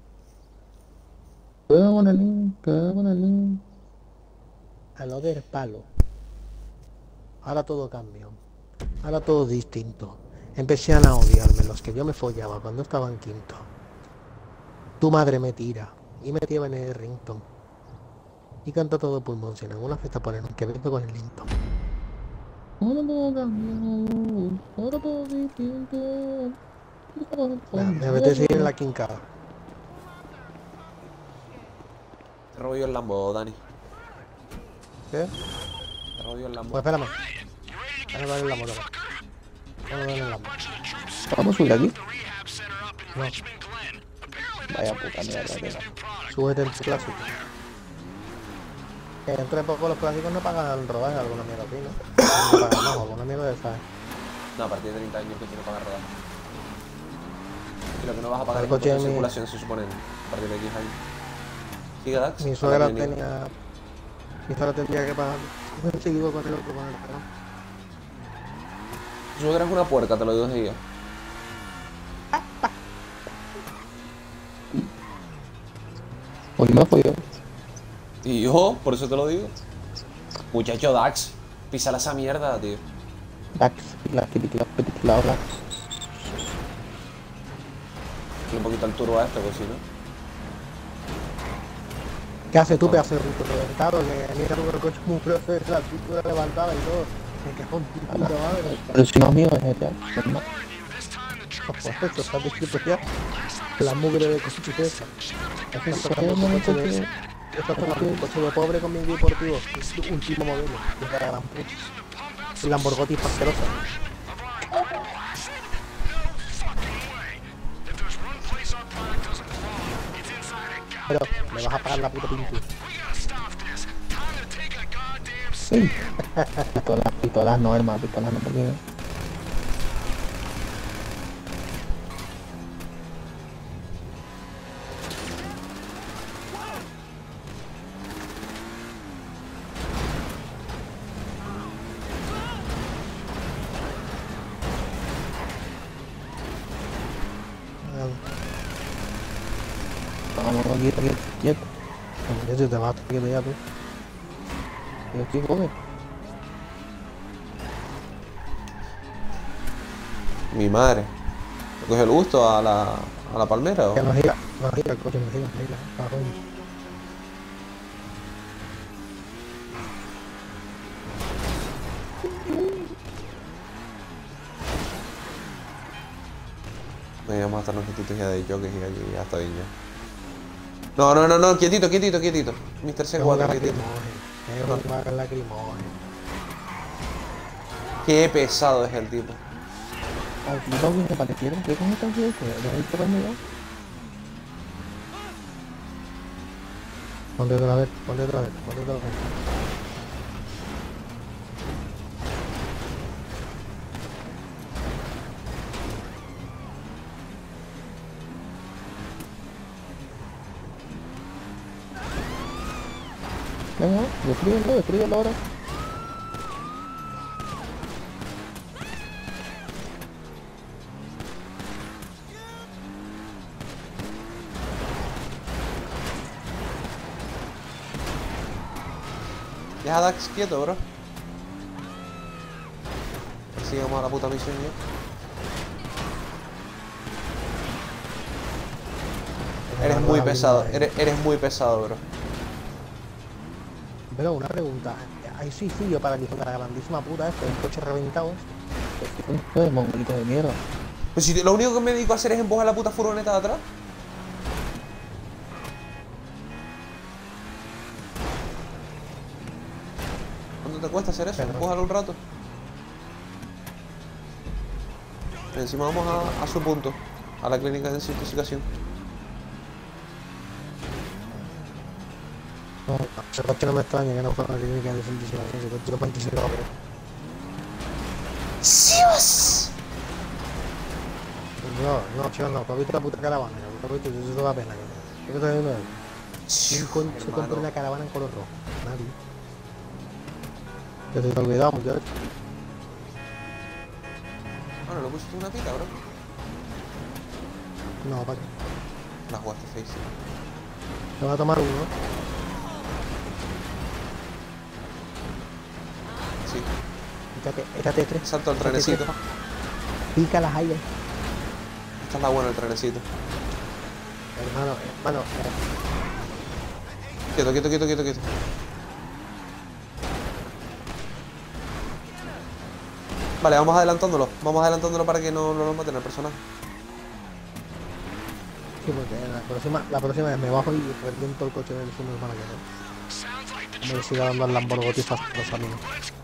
Another palo. Ahora todo cambió. Ahora todo distinto. Empezaron a odiarme los que yo me follaba cuando estaba en quinto. Tu madre me tira y me lleva en el ringtone. Y canta todo pulmón, si en alguna fiesta ponen un Quevedo con el Linton. Ahora todo cambió. Ahora todo distinto. Me apetece ir en la quincada. Te robo yo el Lambo, Dani. ¿Qué? Te robo yo el Lambo. Pues espérame. Vamos a darle la moto. Vamos a darle la moto. ¿Vamos a subir aquí? No, Vaya puta mierda, tío. súbete en tu clásico. Dentro de poco los clásicos no pagan rodaje, alguna mierda así, ¿no? No pagan más, alguna mierda de esa. No, a partir de 30 años que tiene que pagar rodaje. Y lo que no vas a pagar El es coche impuesto de de mi- circulación, se supone, a partir de 10 años. ¿Sigue Dax? Mi suegra tenía... Mi suegra tendría que pagar. No estoy igual con el otro, con el otro. Tu suegra es una puerca, te lo digo desde ya. Pues no fue yo. Y yo, por eso te lo digo. Muchacho Dax, písala esa mierda, tío. Dax, la Dax. bajarle un poquito el turbo a este, pues si no. ¿Qué haces tú, pedazo de ruto reventado? Que mira tú el coche muy profe, la altura levantada y todo. Me cago en tu puta madre. Pero si no es mío, es GTA. Normal. Pues esto está descrito ya. La mugre de coche esa. Estás tocando tu coche de... Estás tocando un coche de pobre con mi deportivo. Último modelo. De la gran puta. El Lamborghini Pasquerosa. Pero me vas a pagar la puta pintura. Sí. Pistolas no, hermano, pistolas no, porque... Vamos, quieto. Como que te mato, que me llamo. Y aquí, joder. Mi madre. ¿Le coge el gusto a la palmera o? Que no gira el coche, no gira. Ah, coño. Me voy a matar unos gestitos ya de jockeys y aquí ya está bien ya. No, quietito. Mr. C4, quietito. Es lacrimógeno. Qué pesado es el tipo. Aquí los que se parecieron, ¿qué con esta gente? ¿Lo he visto conmigo? Ponte otra vez. Venga, destruyelo ahora. Deja a Dax quieto, bro. Así vamos a la puta misión ya. Eres muy pesado, eres muy pesado, bro. Pero una pregunta, ¿hay suicidio para la grandísima puta esta? ¿Un coche reventado? Esto es mongolito de mierda. Pues si lo único que me dedico a hacer es empujar la puta furgoneta de atrás. ¿Cuánto te cuesta hacer eso? Empújalo un rato. Encima vamos a su punto, a la clínica de desintoxicación. No, ese coche no me extraña que no fuera la clínica de desintoxicación, ese coche lo participaba, pero... ¡Dios! No, chico, no, tú has visto la puta caravana, tú has visto, eso te da pena, ¿qué te está viendo ahí? ¿Quién coño se compra una caravana en color rojo? Nadie. Ya te he olvidado, muchacho. Bueno, lo pusiste una pica, bro. No, ¿para qué? La jugaste face. Te va a tomar uno, ¿no? Sí. Échate tres. Salto al trenecito. Pícalas ahí. Esta es la buena, el trenecito. Hermano. Quieto. Vale, vamos adelantándolo para que no lo maten al personaje. Sí, porque la próxima vez me bajo y reviento el coche del fondo para que no. Como le siga dando al Lamborghini a los amigos.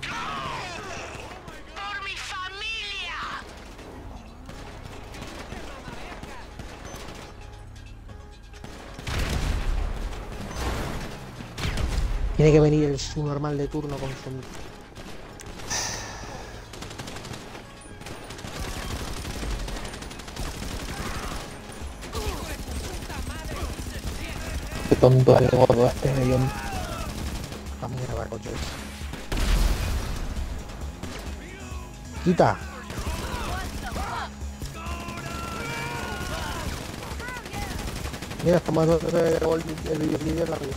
Tiene que venir el subnormal de turno con su... Qué tonto es el gordo este de John. La mierda, coche. Quita. Mira, estamos haciendo el videoclip de la vida.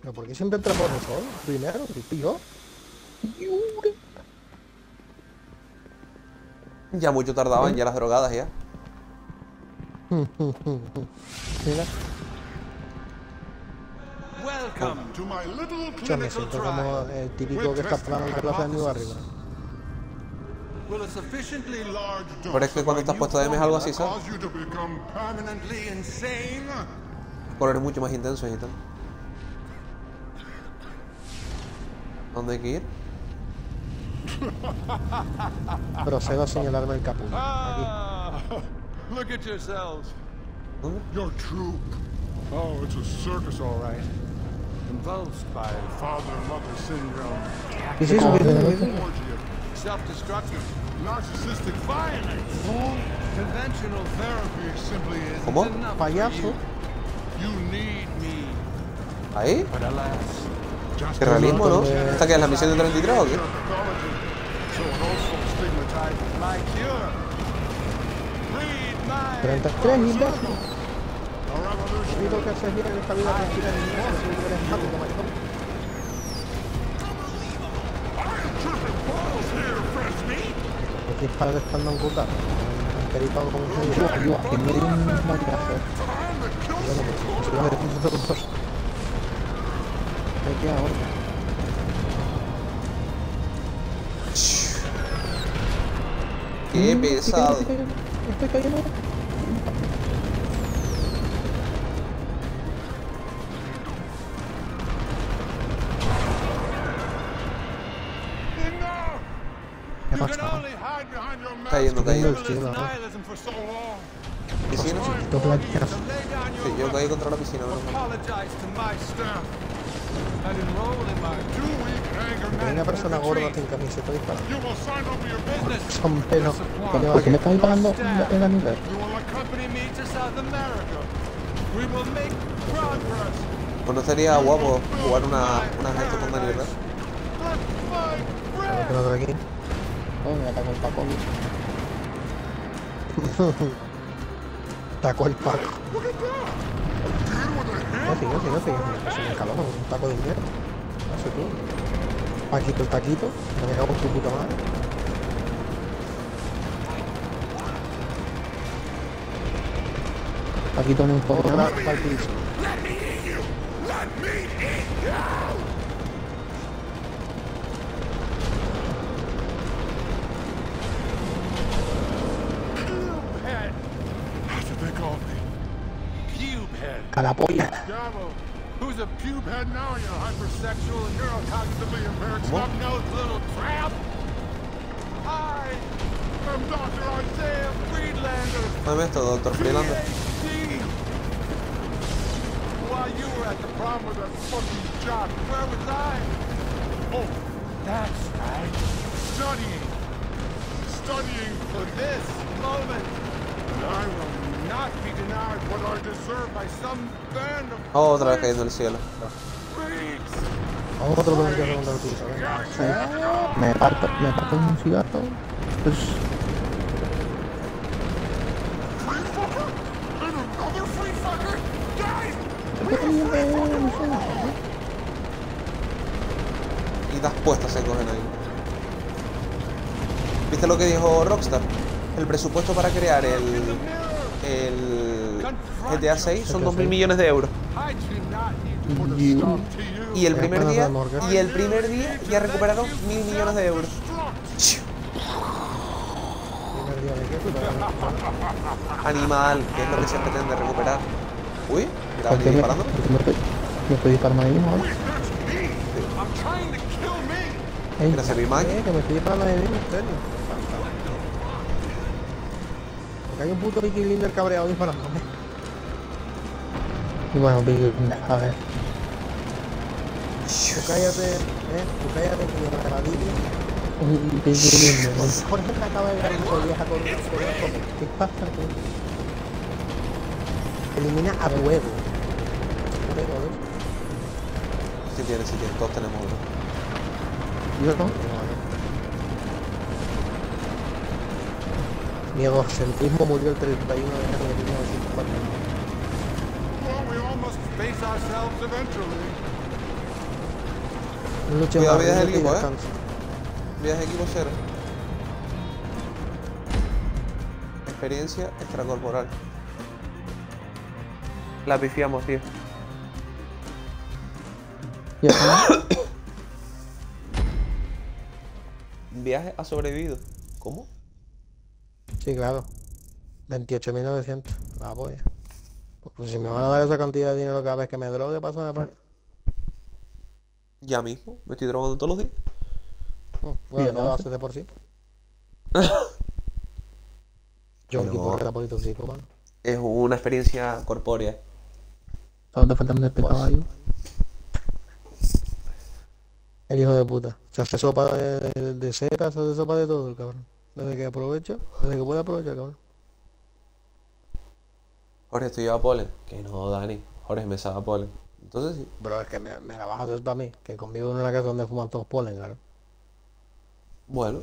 ¿Pero por qué siempre entramos nosotros? Primero, y yo. Ya mucho tardaban ya las drogadas ya. Mira. Welcome to my little Yo me clinical siento como trial. el típico que está esperando en la clase de mi barrio. Will a sufficiently large dose Pero es que cuando estás puesto de mes algo así, ¿sabes? cause you to become permanently insane? Colores mucho más intensos y tal. ¿Dónde hay que ir? Procedo a señalarme el capullo. Aquí. Ah, look at yourselves. ¿Dónde? Your troop. Oh, it's a circus, all right. Convulsed by father-mother syndrome. ¿Qué es eso? ¿Qué es eso? Orgy of self-destruction, narcissistic violence. Conventional therapy simply isn't ¿Cómo? enough Payaso. for you. You need me. ¿Ahí? But alas, just ¿Qué realismo, no? de- ¿Esta que es la misión de 33 o qué? pathology, so it also stigmatizes my cure. Read my 33, imbécil. A revolution. Digo que haces bien en esta vida tranquila ni nada, si tú eres mágico, maricón. Aquí para que están dando puta. Peripado como un Yo, que me dio un maridazo. Me queda ahora. Qué pesado. Estoy cayendo. ¿Qué pasa? Está yendo, está yendo. ¿Piscina? Dos platicas. Sí, yo caí contra la piscina, menos mal. Hay una persona gorda sin camiseta disparando. Son pelos. ¿Por qué me estás disparando en la mitad? Pues no sería guapo jugar una gente con Dani, ¿verdad? Pero por aquí. Oh, me atacó el Paco. Taco el Paco. No sigue. Se me caló con un taco de dinero. No sé tú. Paquito el taquito. Me cago en tu puta madre. Aquí tiene un poco. Otra para el piso. That's what they call me. Cubehead. A la polla. Bravo. Who's a pubehead now, you hypersexual and neurocognitively impaired snub-nosed little tramp? I am Dr. Isaiah Friedlander, Mueve esto, doctor Freelander. PhD. While you were at the prom with that fucking jock, where was I? Oh, that's right. Studying. Studying for this moment. And I will not be denied what I deserve by some band of Otra vez cayendo del cielo. freaks. Otro que me queda segundo al piso. Venga. Me parto un cigarro. Pues. Free fucker? And another free fucker? Guys! Y las puestas se cogen ahí. ¿Viste lo que dijo Rockstar? El presupuesto para crear el GTA 6 son 2.000 millones de euros. I do not need to put a stop to you. Y el primer día ya recuperaron 1.000 millones de euros. Primer día de qué, puta. Animal, que es lo que se pretende recuperar. Uy, mira, ¿Por aquí qué disparando. me estoy disparando ahí mismo? ¿Vale? I'm trying to kill me. Ey, Mira, se Mike. Que me estoy disparando de mí, en serio. Porque hay un puto Vicky Linder cabreado disparándome. y bueno, a ver. Tú cállate, que yo me la Biblia. Por ejemplo, acaba de ganar un vieja con ¿qué pasa? Elimina a huevo. Sí tiene, todos tenemos uno. Yo no. Mi egocentrismo murió el 31 de enero de 1940. Well, we all must face ourselves eventually. No luches Cuidado, más, vidas del lucha y equipo, descansa. Vidas de equipo 0. Experiencia extracorporal. La pifiamos, tío. Ya está. Viaje ha sobrevivido. ¿Cómo? Sí, claro. 28.900. La polla. Pues si me van a dar esa cantidad de dinero cada vez que me drogue, pasa de parte. Ya mismo. Me estoy drogando todos los días. Bueno, Sí, no ¿no? lo haces de por sí. Yo Pero- equipo que polito psico, mano. Es una experiencia corpórea. Solo te falta meterte caballo. El hijo de puta. Se hace sopa de setas, se hace sopa de todo el cabrón. Desde que aprovecha, desde que puede aprovechar, cabrón. Jorge, esto lleva polen. Que no, Dani. Jorge me sabe polen. Entonces sí. Bro, es que me la vas a hacer para mí, que conmigo en una casa donde fuman todos polen, claro. Bueno.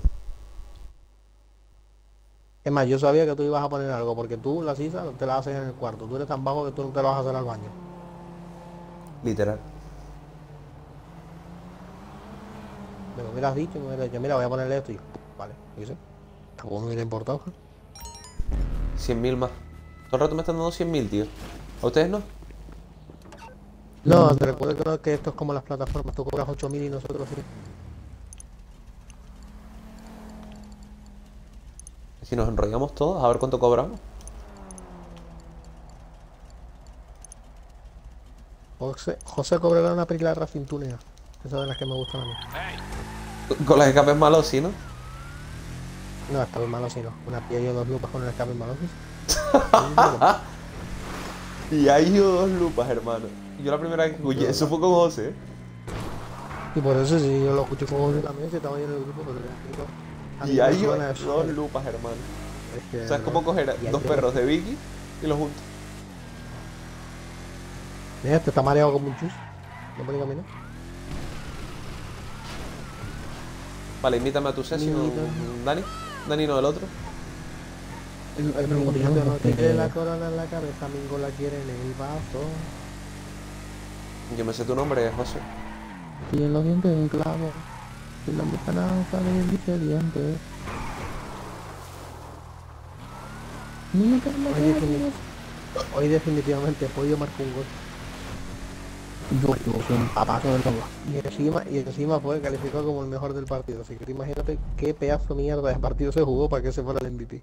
Es más, yo sabía que tú ibas a poner algo, porque tú la sisa te la haces en el cuarto. Tú eres tan bajo que tú no te la vas a hacer al baño. Literal. Me lo hubieras dicho, me hubieras dicho, mira, voy a ponerle esto y vale, ¿y sí? Tampoco me hubiera importado. 100.000 más. Todo el rato me están dando 100.000, tío. ¿A ustedes no? No, te recuerdo que esto es como las plataformas, tú cobras 8.000 y nosotros sí. Si nos enrollamos todos, a ver cuánto cobramos. José cobrará una perla racintunea. Esas de las que me gustan a mí. Con las escapes malos, sí, ¿no? No, escapes malos sí no. Una pilla y 2 lupas con el escape malo sí. Y hay 2 lupas, hermano. Yo la primera vez que escuché, eso fue con José, ¿eh? Y por eso sí, yo lo escuché con José también, si estaba ahí en el grupo, pero a mí Y me hay suena eso. 2 lupas, hermano. Es que O sea, es como no. coger Y hay 2 perros de Vicky y los juntos. Mira, este está mareado como un chus. No puede caminar. Vale, invítame a tu sesión, Dani. Dani no, el otro. El copiloto no quiere la corona en la cabeza, Mingo la quiere en el vaso. Yo me sé tu nombre, José. Y en los dientes un clavo. Y la mexicana sale dice dientes. Niño que no Hoy definitivamente Pollo marcó un gol. Yo soy un papazo de lobo. Y encima fue calificado como el mejor del partido. Así que tú imagínate qué pedazo de mierda de partido se jugó para que se fuera el MVP.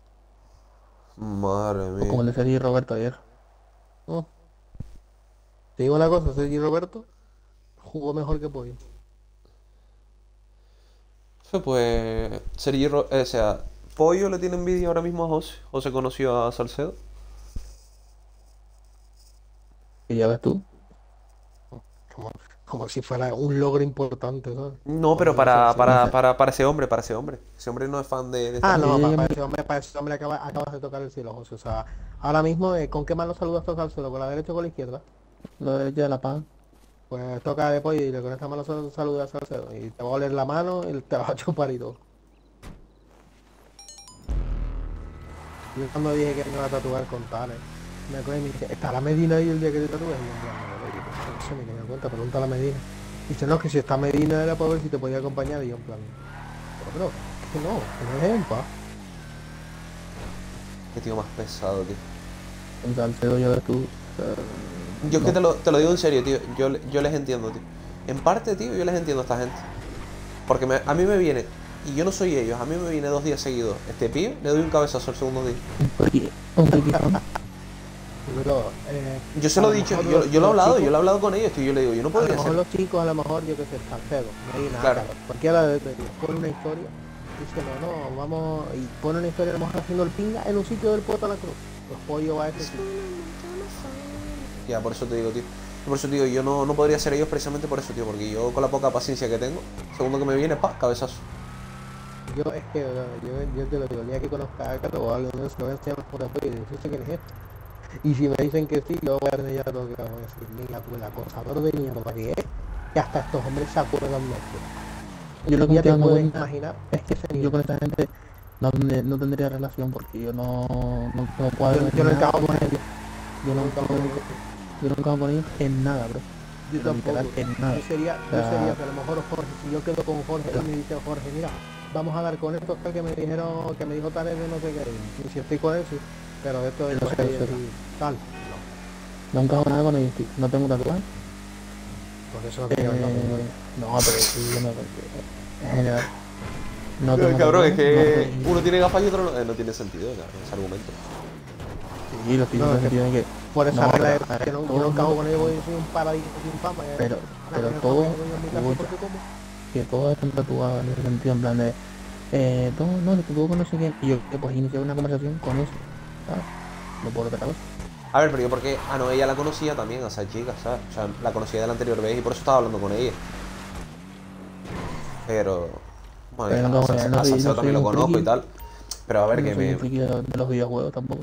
Madre mía. Como le decía Roberto ayer. No. Te digo una cosa, Sergi Roberto jugó mejor que Pollo. Pues o sea, Pollo le tiene envidia ahora mismo a José. José conoció a Salcedo. Y ya ves tú. Como si fuera un logro importante, ¿sabes? No, pero para ese hombre, para ese hombre. Ese hombre no es fan de esta Ah, no, gente. para ese hombre acabas de tocar el cielo, José. O sea, ahora mismo, ¿con qué mano saludas a Salcedo? ¿Con la derecha o con la izquierda? Lo de ella de la paz. Pues toca de pollo y con esta mano saludas a Salcedo. Y te va a oler la mano y te va a chupar y todo. Yo cuando dije que me iba a tatuar con Tales, me acuerdo y me dice, ¿está la Medina ahí el día que te tatúes? Y yo, no sé, ni me di cuenta, pregunta a la Medina. Dice, no, que si está Medina era para ver si te podía acompañar. Y yo en plan, pero que no me dejen en paz. Qué tío más pesado, tío. Un Salcedo ya ves tú. Yo es que te lo digo en serio, tío. Yo les entiendo, tío. En parte, tío, yo les entiendo a esta gente. Porque a mí me viene, y yo no soy ellos, a mí me viene 2 días seguidos este pibe, le doy un cabezazo el segundo día. Pero, Yo se lo he dicho, yo lo he hablado con ellos, tío. Yo le digo, yo no a lo podría mejor hacer. los chicos, a lo mejor, yo que sé, Salcedo, Medina, Claro. cualquiera de ellos, pone una historia, diciendo, no, vamos, y pone una historia, vamos haciendo el pinga en un sitio del Puerto de la Cruz. Los pollos va a ese sitio. Ya, por eso te digo, tío. Por eso te digo, yo no podría ser ellos precisamente por eso, tío. Porque yo con la poca paciencia que tengo, segundo que me viene, pa, cabezazo. Yo es que, yo te lo digo, el día que conozca a Carlos o alguien de eso, voy a enseñar por afuera y decir, ¿quién es este? Y si me dicen que sí, yo voy a tener ya todo que voy a decir, mira tú el acosador de mierda que es, y hasta estos hombres se acuerdan de esto. Yo lo que Ya te entiendo, puedes güey, imaginar, es que sería. yo con esta gente no tendría relación porque yo no puedo Yo no encajo con ellos. yo no encajo con ellos en nada, bro. Yo pero tampoco. literal que nada. Yo sería que a lo mejor Jorge, si yo quedo con Jorge y me dice Jorge, mira, vamos a dar con esto tal que me dijo tal de no sé qué. Y si estoy con él, sí. Pero esto de Lo sé, Jorge lo sé. y tal. Nunca hago nada con el stick. No tengo tatuaje. Por eso no tengo el nombre. No, pero sí, yo no. En general. No tengo Cabrón, es tatuaje, que no, uno tiene gafas y otro no tiene sentido, claro, ese argumento. sí, los tíos No, es que tienen que. por esa No, regla pero, es que no, todo yo no encajo el con él, voy soy un paradito sin fama. Pero todo, que todos están tatuados en ese sentido, en plan de, todo, no, se tatuó con no sé quién, y yo pues inicié una conversación con eso, ¿sabes? No puedo otra cosa. A ver, pero yo porque... Ah, no, ella la conocía también, a esa chica, ¿sabes? O sea, la conocía de la anterior vez y por eso estaba hablando con ella. Pero... Bueno, Pero no, a no soy- Salseo no también lo soy un conozco friki. y tal. Pero a ver, No que soy me... un friki de los videojuegos tampoco.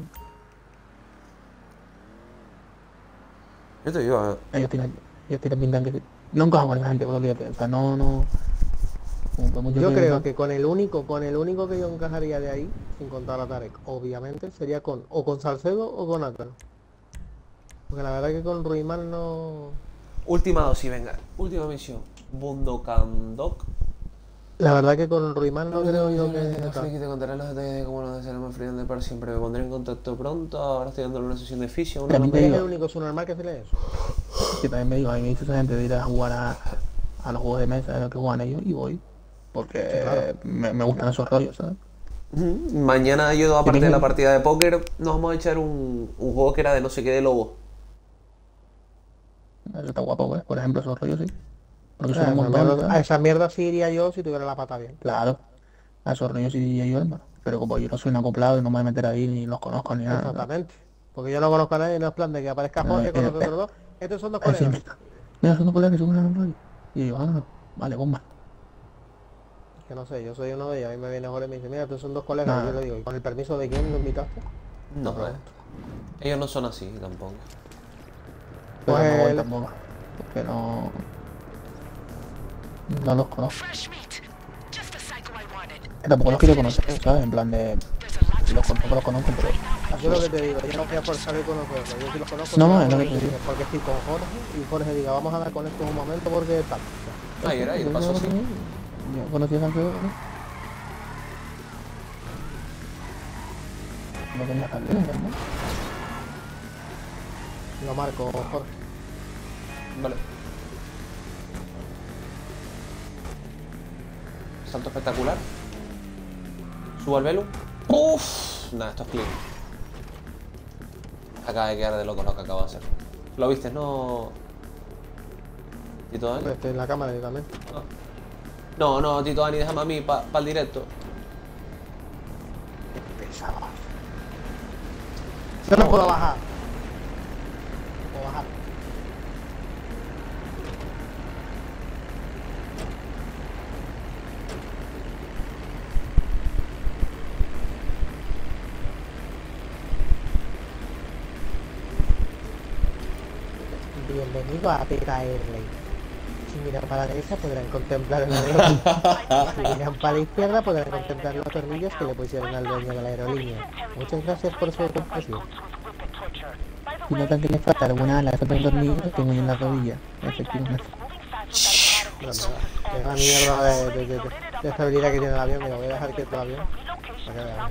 Yo te digo, Ellos tienen pintan que sí. No encajo con esa gente, olvídate, o sea, no... como por mucho Yo que- creo que con el único que yo encajaría de ahí, sin contar a Tarek, obviamente, sería con Salcedo o con Akal. Porque la verdad que con Ruimán no... última dosis, venga. Última misión. Bundokandok. La verdad que con Ruimán no creo yo que... Friki, te contaré los detalles de cómo lo deseamos Freedom de Par. Siempre me pondré en contacto pronto. Ahora estoy dándole una sesión de fisio. Una También te Es digo, el único subnormal que se lee eso. que también me digo, a mí me dice esa gente de ir a jugar a los juegos de mesa, a los que juegan ellos, y voy. Porque Sí, claro. me gustan esos rollos, ¿sabes? Mañana yo, aparte de la tengo- partida de póker, nos vamos a echar un juego que era de no sé qué de lobo. Eso está guapo, ¿ves? Por ejemplo, esos rollos sí. Porque son A un montón, ¿sabes? esa mierda sí iría yo si tuviera la pata bien. Claro, a esos rollos sí diría yo, hermano. Pero como yo no soy un acoplado y no me voy a meter ahí, ni los conozco ni nada. Exactamente. Porque yo no conozco a nadie, no es plan de que aparezca Jorge con los otros dos. Estos son dos ¿Sabes? colegas. Mira, son dos colegas que son un rollo. Y yo, vale, bomba. Que no sé, yo soy uno de ellos. A mí me viene Jorge y me dice, mira, estos son dos colegas. Nah. Y yo le digo, ¿y con el permiso de quién lo invitaste? No, ellos no son así tampoco. Pero Pues no voy el- tampoco. Porque no... No los conozco. Fresh meat. Just the psycho I wanted. Tampoco los quiero conocer, ¿sabes? En plan de... Los conozco, pero... Yo lo que te digo, yo no voy a forzar el conocerlos. Yo sí los conozco. No, pero es lo que porque- te digo. Porque estoy con Jorge y Jorge diga, vamos a dar con esto un momento porque tal. Ahí era, y Yo pasó así. Yo conocí a Salcedo, ¿no? No tenía Salcedo, ¿no? Lo marco, Jorge. Vale. Salto espectacular. Subo al velo. Uff. Nada, esto es clean. Acaba de quedar de loco lo que acabo de hacer. ¿Lo viste, no? Tito Dani. Estoy en la cámara yo también. No, Tito Dani, déjame a mí para el directo. Pesado. Yo no puedo bajar. Puedo bajar. Bienvenido a Beta Airlane. Si miran para la derecha podrán contemplar el avión. Si miran para la izquierda podrán contemplar los tornillos que le pusieron al dueño de la aerolínea. Muchas gracias por su compasión. Si notan que les falta alguna ala de esos tornillos, que tengo yo en la rodilla. Efectivamente. Es una mierda de estabilidad que tiene el avión. Mira, voy a dejar quieto el avión. Para que vean.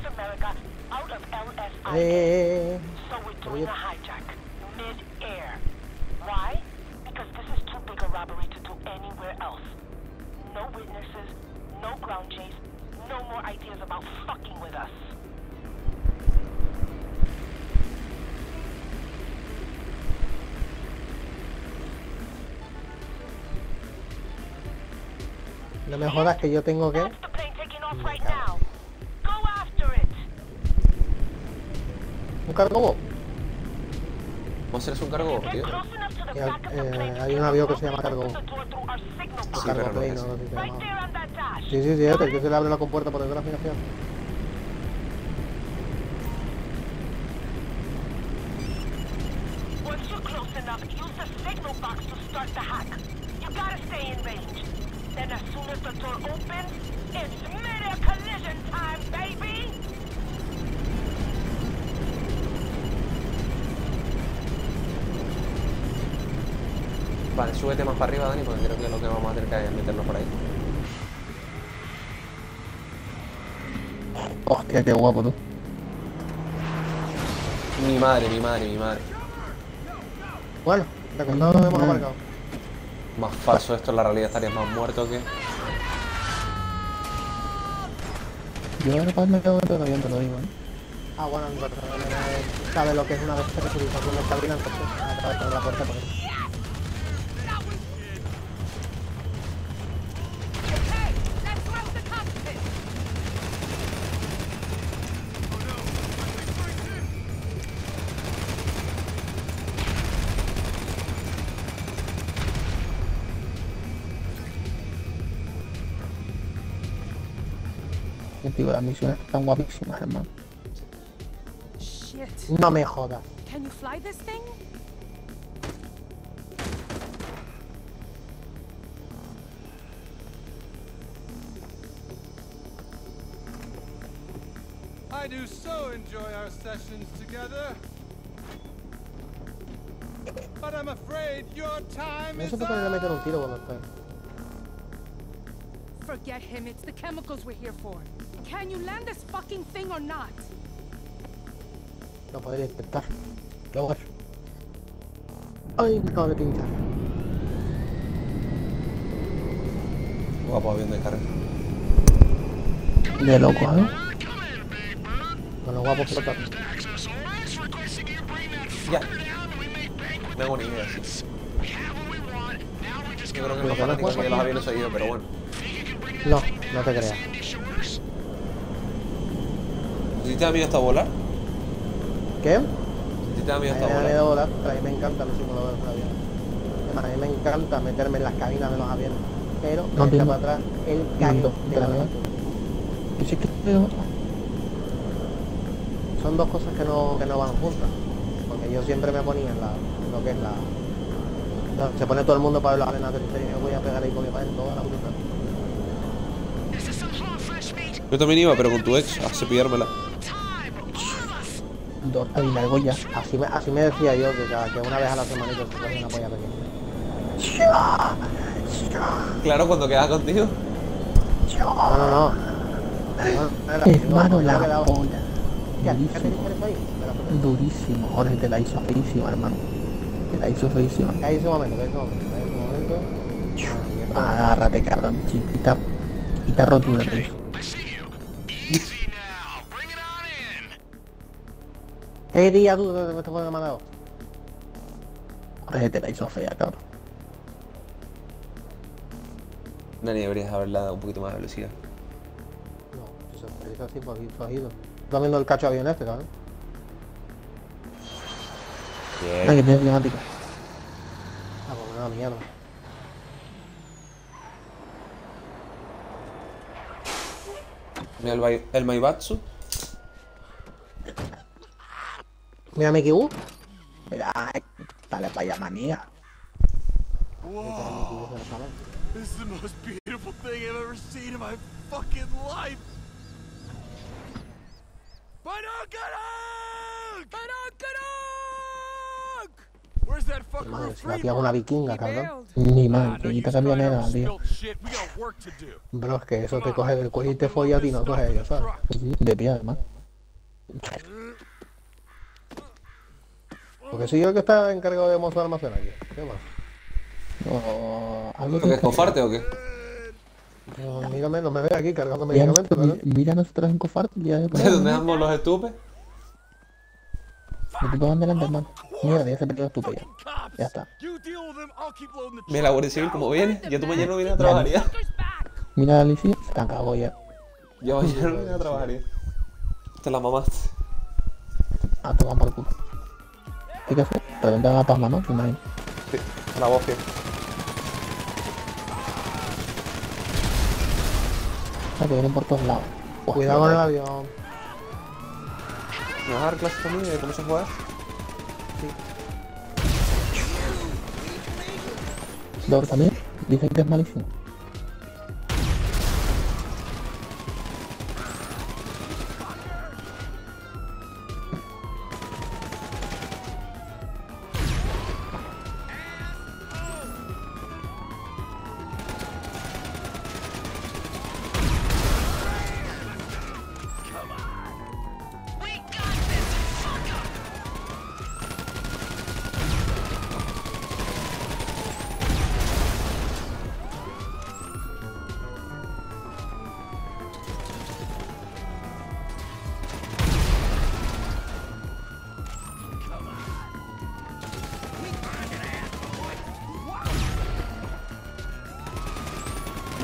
So we're doing a hijack mid-air. Why? Because this is too big a robbery to do anywhere else. No witnesses, no ground chase, no more ideas about fucking with us. No me jodas que yo tengo que... That's the plane taking off right now. Go after it. ¿Un cargo? ¿Cómo hacerse un cargo, tío? Close enough to the back of the plane. Hay un avión que se llama cargo. The door through our signal O box. Sí, cargo pero no plane, es. o no sé si se Right llama. there on that dash. Sí, es el que se le abre la compuerta por detrás, mira, fíjate. Once you're close enough, use the signal box to start the hack. You gotta stay in range. Then as soon as the door opens, it's mid-air collision time, baby! Vale, súbete más para arriba, Dani, porque creo que es lo que vamos a tener que meternos por ahí. Hostia, qué guapo tú. Mi madre, mi madre, mi madre. Bueno, recordado nos hemos aparcado. Más falso esto, en la realidad estarías más muerto que... Yo ahora para me quedo dentro del avión, te lo digo, Ah, bueno, no, sabe lo que es una despresurización del cabina, entonces acaba de cerrar la puerta por ahí. Tío, las misiones están guapísimas, hermano. Shit. No me jodas. Can you fly this thing? I do so enjoy our sessions together. But I'm afraid your time No is sé por qué le meter un tiro con los pelos. Forget him. It's the chemicals we're here for. Can you land this fucking thing or not? Lo podría intentar. Qué bueno. Ay, me acabo de pinchar. Guapo avión de carga. De loco, ¿eh? Con los guapos flotando. Ya. Me hago una idea, sí. Yo creo que los fanáticos que los aviones soy yo, pero bueno. No, no te creas. ¿Sí te da miedo hasta volar? ¿Qué? ¿Sí te da miedo A mí hasta me da volar? miedo volar, pero a mí me encanta los simuladores de aviones. Además, a mí me encanta meterme en las cabinas de los aviones. Pero No me echa entiendo. para atrás el caño de la Pero, aventura. Yo sí que creo... Son dos cosas que no van juntas. Porque yo siempre me ponía en lo que es la... Se pone todo el mundo para ver los aviones aterrizar y yo voy a pegar ahí con mi padre en toda la bruta. Yo también iba, pero con tu ex, a cepillármela. Dos y largo ya. Así me decía yo que una vez a la semana yo se ponía una polla pequeña. Claro, cuando quedaba contigo. No. Hermano, la polla. polla. ¿Qué te Durísimo. dices ahí? Durísimo. Jorge, te la hizo feísima, hermano. Te la hizo feísima. Ahí ese momento. Agárrate, cabrón. Chiquita. Chiquita rotura te hizo. ¿Qué día tú te estás poniendo mandado? Jorge, te la hizo fea, cabrón. Dani, deberías haberla dado un poquito más de velocidad. No, si se aterriza así, pues ido. ¿Estás viendo el cacho avión este, cabrón? Ay, Bien. que tiene cinemática. Ah, pues me da mierda. Mira el Maibatsu. Mira mi Kibu. Mira, dale para allá, manía. Whoa. This is the most beautiful thing I've ever seen in my fucking life. Where's that fucker Madre, with si la tía es una vikinga, cabrón. Ni mal, que quita camionera, tío. Bro, es que eso te coge del cuello y te folla a ti, no coge a ellos, ¿sabes? Sí, de pie, además. Porque soy yo el que está encargado de montar almacenaje. ¿Qué más? No, algo ¿Qué es cofarte o qué? No, mírame, no me ve aquí cargando Mira, medicamentos, ¿verdad? mira nosotros en Cofart, ya de por ¿De ahí, dónde ¿no? damos los estupes? Los tipos van delante, hermano. Mira, ya se perdió tu ya. Ya está. Mira la Guardia Civil como viene. Ya tú mañana no vienes a trabajar ya. Mira, Alicia, se te acabó ya. Ya mañana no vienes a trabajar ya. Te la mamaste. A tomar por culo. ¿Qué hay que hacer? Reventar a Pasma, ¿no? Imagino. Sí, la voz bien. Ah, que vienen por todos lados. Buah, Cuidado con el avión. ¿Me vas a dar clases también de cómo se juega? Dor también. Dicen que es malísimo.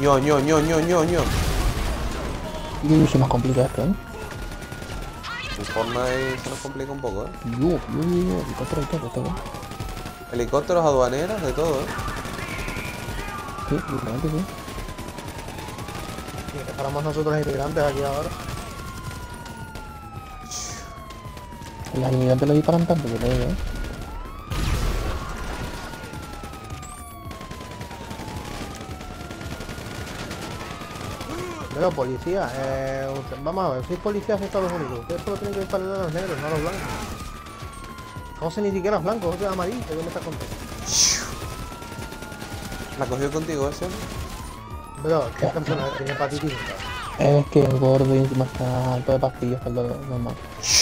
ño. Y mucho más complicado esto, ¿eh? El Fortnite se nos complica un poco, ¿eh? Helicóptero y todo, ¿eh? Helicópteros, aduaneras, de todo, ¿eh? Sí, literalmente sí. Y que paramos nosotros inmigrantes aquí ahora. Las inmigrantes lo disparan tanto que lo digo, ¿eh? Pero policía, vamos a ver, sois policías de Estados Unidos. Ustedes solo tienen que disparar a los negros, no a los blancos. No sé ni siquiera los blancos, otros amarillos, ¿qué me estás contando? ¿La cogió contigo ese? Bro, ¿qué persona tiene hepatitis? Es que es gordo y encima está alto de pastillas, es lo normal.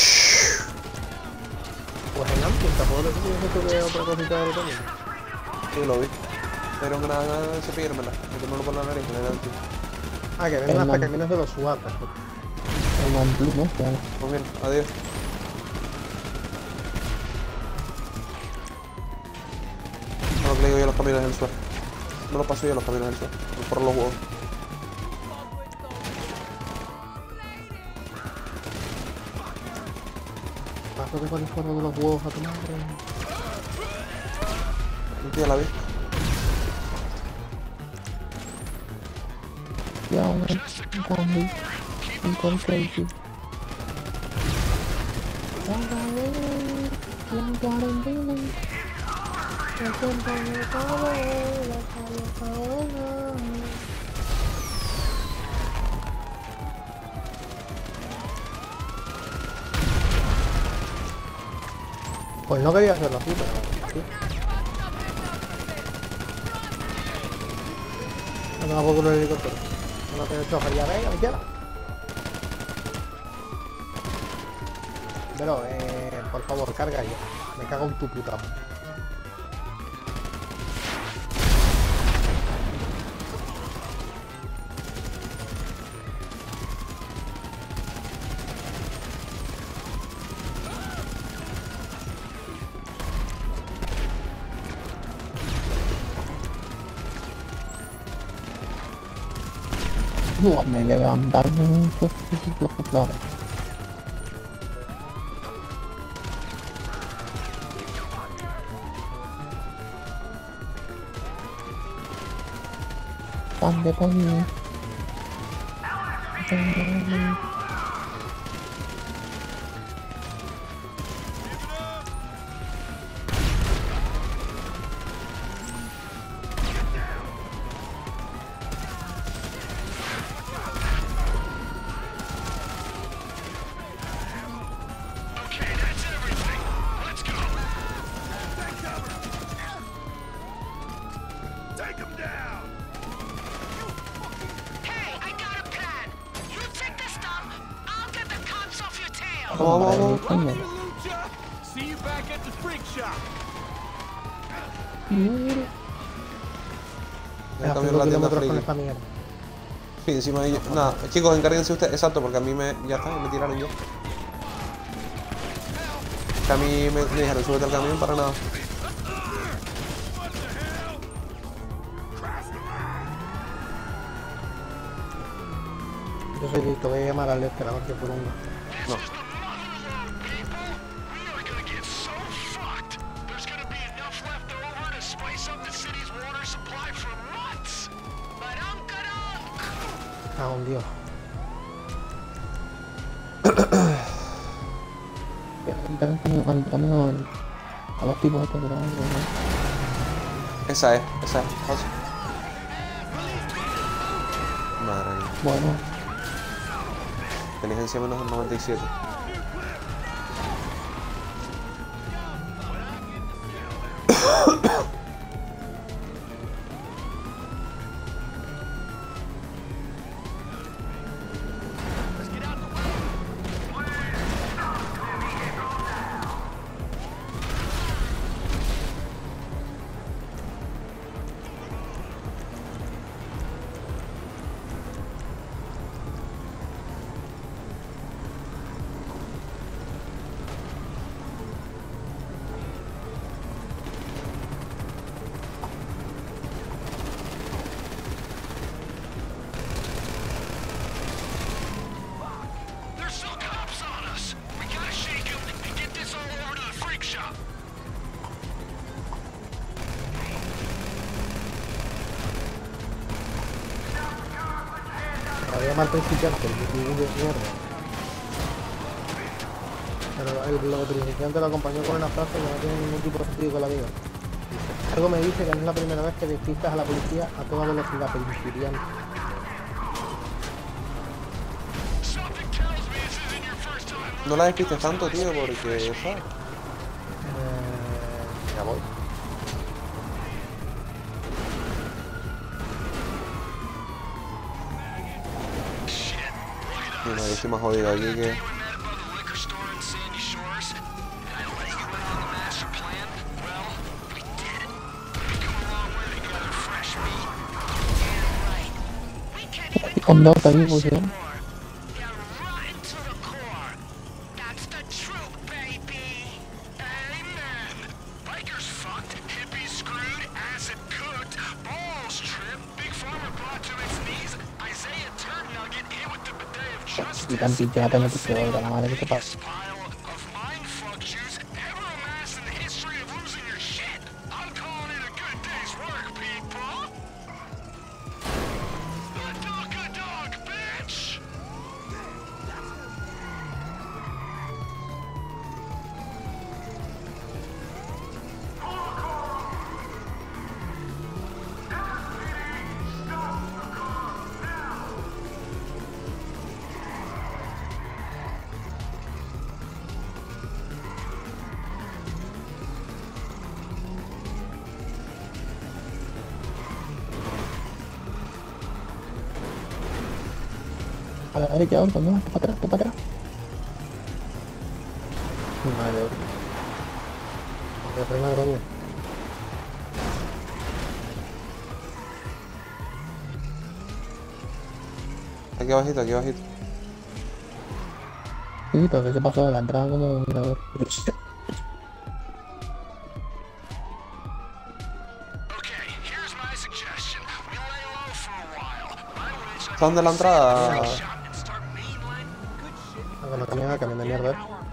Pues en Amplio, tampoco le tienes que ver otra cosita de lo también. Sí, lo vi. Pero en nada de cepillármela, metérmelo por la nariz, en el anti. Ah, que vengan hasta caminos de los SWAT. El OnePlus, ¿no? Claro. Pues bien, adiós. No, que le digo yo a los caminos del SWAT. No los paso yo a los caminos del SWAT. Por los huevos. Paso que con el forro de los huevos a tu madre. Ya la vi. Ya, un zombie. Un crazy. Pues no quería hacerlo así, pero sí. No me puedo con el helicóptero. No tengo chofer, ya venga, me quiera. Pero, por favor, carga ya. Me cago en tu puta. No, me levantaron los flores. Pan de pollo. Okay, that's everything. Let's go. Take him down. Hey, I got a plan. You take the stuff, I'll get the cops off your tail. Coño. See you back at the freak shop. Me A cambió 5 la tienda kilómetros con friki. esta mierda. Sí, encima de ellos. Nada, chicos, encárguense ustedes. Exacto, porque a mí me. Ya está, me tiraron ya. Que a mí me dijeron, súbete al camión para nada. Yo soy listo, voy a llamar al Lester a ver qué por uno. No. We are gonna get so fucked. There's gonna be enough left over to spice up the city's water supply for months. But Ah, un dios. A los tipos estos que van, Esa es. José. Madre mía. bueno, Inteligencia menos 97. mal principiante, el YouTube de mierda. Pero el principiante lo acompañó con una frase que no tiene ningún tipo de sentido con la vida. Algo me dice que no es la primera vez que despistas a la policía a toda velocidad, principiante. No la despistes tanto, tío, porque, ¿sabes? Ya voy. Sí, no, yo estoy más jodido aquí que... Con dos también pusieron. Y tan pinche la tengo que se oiga la madre que te pasa. A la derecha, auto, no, para atrás, para atrás. Vale. De frena, coño. Aquí abajito, aquí abajito. Sí, pero que se pasó de la entrada como un mirador. ¿Están de la entrada? Cuando camión de mierda.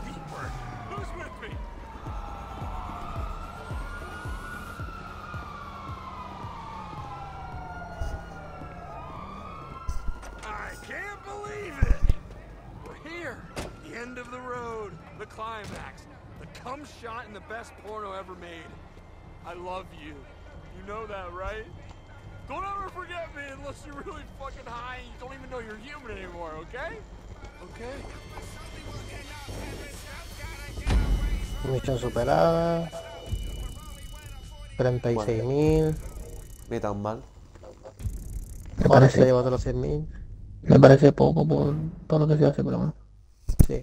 I can't believe it! We're here. The end of the road. The climax. The cum shot in the best porno ever made. I love you. You know that, right? Don't ever forget me unless you're really fucking high and you don't even know you're human anymore, okay? Okay? Misión superada. 36.000. Ni tan mal. Me Ahora se parece, lleva otros 100.000. me parece poco por todo lo que se hace, pero bueno. Sí.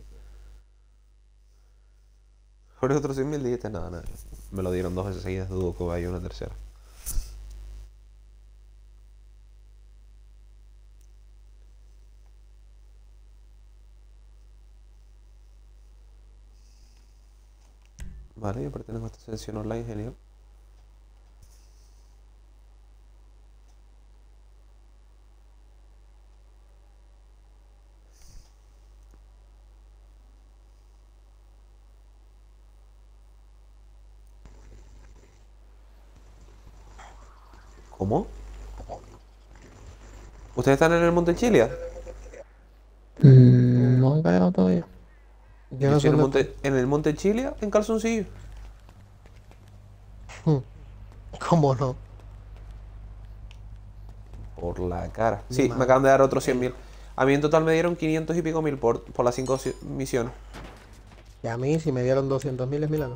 Por otros 100.000 dijiste nada, nada. Me lo dieron 2 veces seguidas, dudo que vaya una tercera. Vale, yo pertenezco a esta sesión online, genial. ¿Cómo? ¿Ustedes están en el Monte Chilia? No he cagado todavía. Yo no estoy sé en el Monte Chilia, en calzoncillo. ¿Cómo no? Por la cara. Sí, me acaban de dar otros 100.000. A mí en total me dieron 500 y pico mil por las 5 misiones. Y a mí, si me dieron 200.000 es milagro.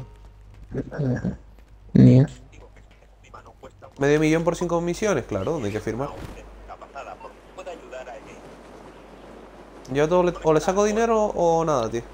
Ni es. Medio millón por 5 misiones, claro, donde hay que firmar. Yo a todo o le saco dinero o nada, tío.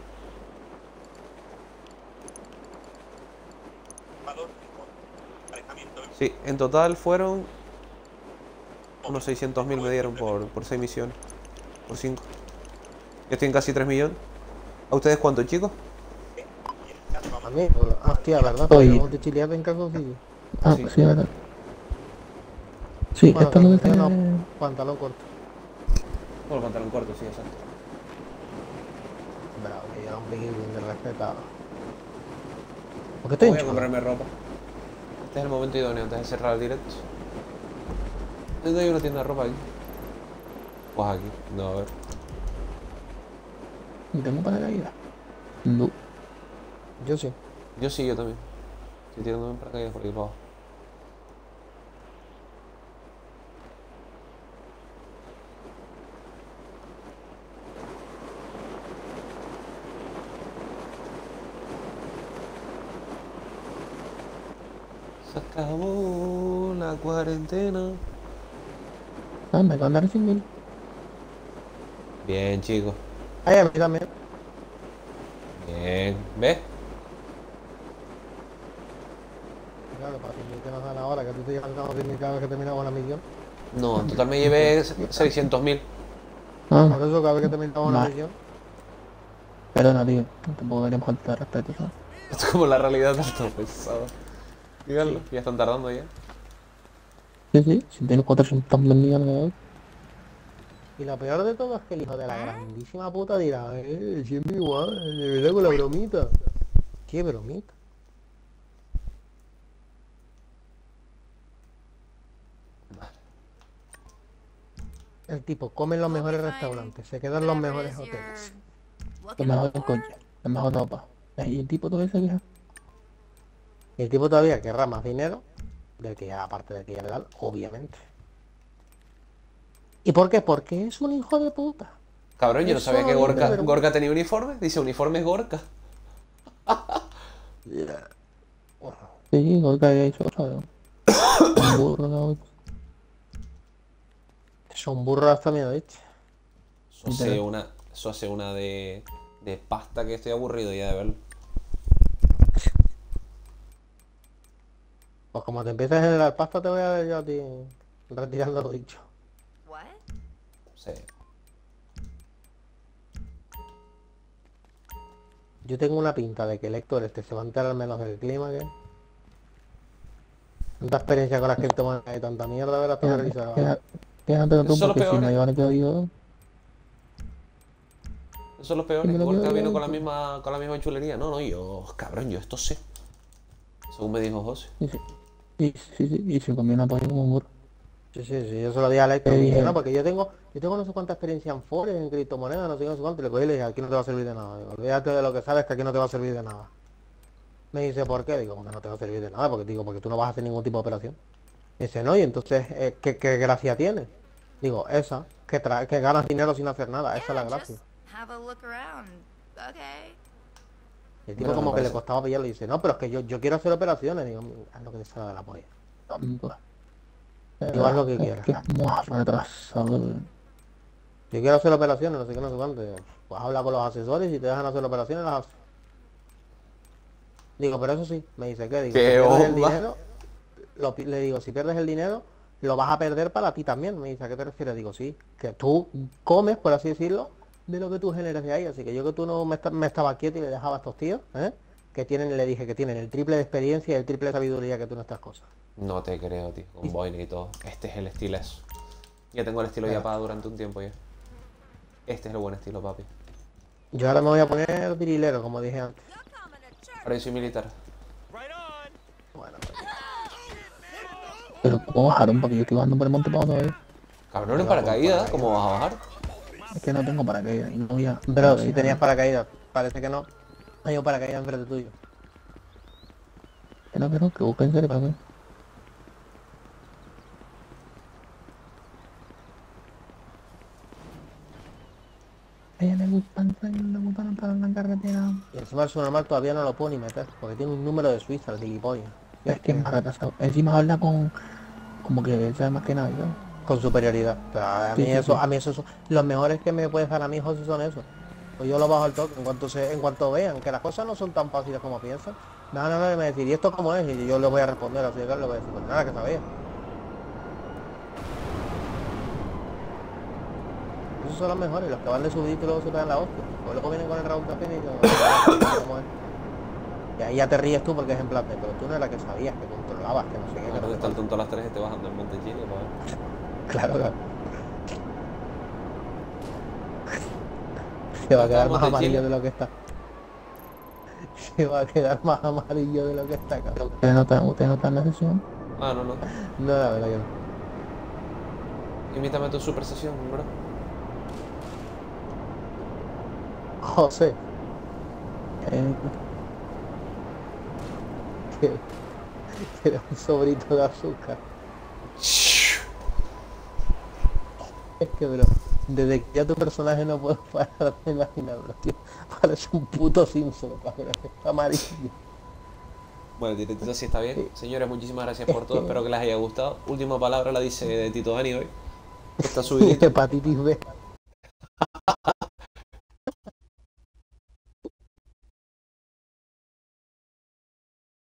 Sí, en total fueron unos 600.000 me dieron por 6 misiones. Por 5. Yo estoy en casi 3 millones. ¿A ustedes cuánto, chicos? A mí, hostia, ¿verdad? Oye. Tenemos de chilear en calzoncillo. Ah, Sí. sí, verdad. Sí, Bueno, esto es lo que no, se... pantalón corto. Por el pantalón corto, sí, exacto. Bravo, que ya un piquín de respetado. ¿Por qué estoy Voy a hinchado? comprarme ropa. Este es el momento idóneo antes de cerrar el directo. Hay una tienda de ropa aquí. Pues aquí, no, a ver. ¿Y tengo paracaídas? No. Yo sí. Yo sí, yo también. Estoy tirándome para caídas por aquí para abajo. Se acabó la cuarentena. Ah, me van a dar 100.000. Bien, chicos. Ay, a mí también. Bien. ¿Ves? Claro, para que nos dan ahora, que tú te llevas cada vez que terminamos una misión. No, en total me llevé 600.000. Ah, Por eso cada vez que terminamos una misión. perdona, tío. No te podríamos faltar respeto, ¿sabes? Esto es como la realidad del todo pesado. Díganlo, ya están tardando ya. Sí, sí. Si tienes 400.000 millones. Y lo peor de todo es que el hijo de la grandísima puta dirá, siempre igual, de verdad con la bromita. ¿Qué bromita? El tipo come en los mejores restaurantes, se queda en los mejores hoteles. Lo mejor del coche. La mejor ropa. Y el tipo todavía se queja. Y el tipo todavía querrá más dinero, del que ya, aparte de que ya le dan, obviamente. ¿Y por qué? Porque es un hijo de puta. Cabrón, yo no Eso sabía que no Gorka, pero- Gorka tenía uniforme. Dice uniforme es Gorka. Sí, Gorka había hecho otra. Un burro, ¿no? Son burros hasta miedo, ¿viste? Eso hace una de pasta que estoy aburrido ya de verlo. Pues como te empieces a generar pasta, te voy a ver yo a ti retirando lo dicho. Sí. Yo tengo una pinta de que el Héctor este se va a enterar menos del clima que... Tanta experiencia con las criptomonedas y tanta mierda, verás tú revisar. Quéjate tú, Eso es lo porque si peor, no, yo ahora que yo... Eso es lo peor. Sí, me lo Gorka quedo vino yo. con la misma chulería. No, yo, cabrón, yo esto sé. Según me dijo José. Y se comió una polla como un burro. Sí, yo se lo dije a Héctor, Te dije, dije. no, porque yo tengo no sé cuánta experiencia en Forex, en criptomonedas, no sé qué, no sé cuánto, y le cogí y le dije, aquí no te va a servir de nada. Digo, olvídate de lo que sabes, que aquí no te va a servir de nada. Me dice, ¿por qué? Digo, porque no te va a servir de nada, porque tú no vas a hacer ningún tipo de operación. Dice, no, y entonces, ¿qué gracia tiene? Digo, esa, que ganas dinero sin hacer nada, esa es la gracia. Y el tipo Bueno, como me que le parece. costaba pillarlo y dice, no, pero es que yo quiero hacer operaciones. Digo, haz lo que te salga de la polla. Digo, haz lo que quieras. Que muy retrasado. Yo quiero hacer operaciones, no sé qué, no sé cuánto. Digo, pues habla con los asesores y te dejan hacer operaciones, las haces. Digo, pero eso sí, me dice, ¿qué? Digo, ¡Qué si pierdes el bomba! dinero, le digo, si pierdes el dinero, lo vas a perder para ti también. Me dice, ¿a qué te refieres? Digo, sí, que tú comes, por así decirlo, de lo que tú generas de ahí. Así que yo que tú no me estaba quieto y le dejaba a estos tíos, que tienen, le dije que tienen el triple de experiencia y el triple de sabiduría que tú en estas cosas. No te creo, tío. Con boina y todo. Este es el estilo eso. Ya tengo el estilo ya para durante un tiempo ya. Este es el buen estilo, papi. Yo ahora me voy a poner virilero, como dije antes. Ahora yo soy militar. Bueno, Pero ¿cómo bajaron? Porque yo estoy bajando por el monte para todavía. Cabrón, en paracaídas, ¿cómo vas a bajar? Es que no tengo paracaídas y no voy a... pero si tenías paracaídas, parece que no. Hay un paracaídas enfrente tuyo. Que busquen serio para mí. A ella le gustan para la carretera. Y encima el subnormal todavía no lo puedo ni meter, porque tiene un número de Suiza, el gilipollas. Es que es más retrasado. Encima habla con... Como que sabe más que nada, ¿sabes? Con superioridad. Pero a mí Sí, eso, sí. a mí eso son, los mejores que me puedes dar a mí, José, son esos. Pues yo lo bajo al toque, en cuanto vean que las cosas no son tan fáciles como piensan, me van a ver y me decir, ¿y esto cómo es? Y yo les voy a responder, así que le voy a decir, pues nada, que sabía. Esos son los mejores, los que van de subir y luego se pegan la hostia. Pues luego vienen con el Raúl Tapín y yo, ¿cómo es? Y ahí ya te ríes tú porque es en plan de, pero tú no eras la que sabías, que controlabas, que no sé qué. Claro que está el tonto a las 3 y te bajando el monte chile, pues. Claro. Se va a quedar Vamos más de amarillo Chile. de lo que está. Se va a quedar más amarillo de lo que está, cabrón. ¿Ustedes no están en la sesión? Ah, no. No, la verdad que no. Imítame tu super sesión, bro. José. Que era un sobrito de azúcar. Es que, bro, desde que ya tu personaje no puedo parar de imaginarlo, tío. Parece un puto Simpson, cabrón. Está amarillo. Bueno, Tito sí está bien. Señores, muchísimas gracias por todo. Espero que les haya gustado. Última palabra la dice Tito Dani hoy. Está subidito. Hepatitis B.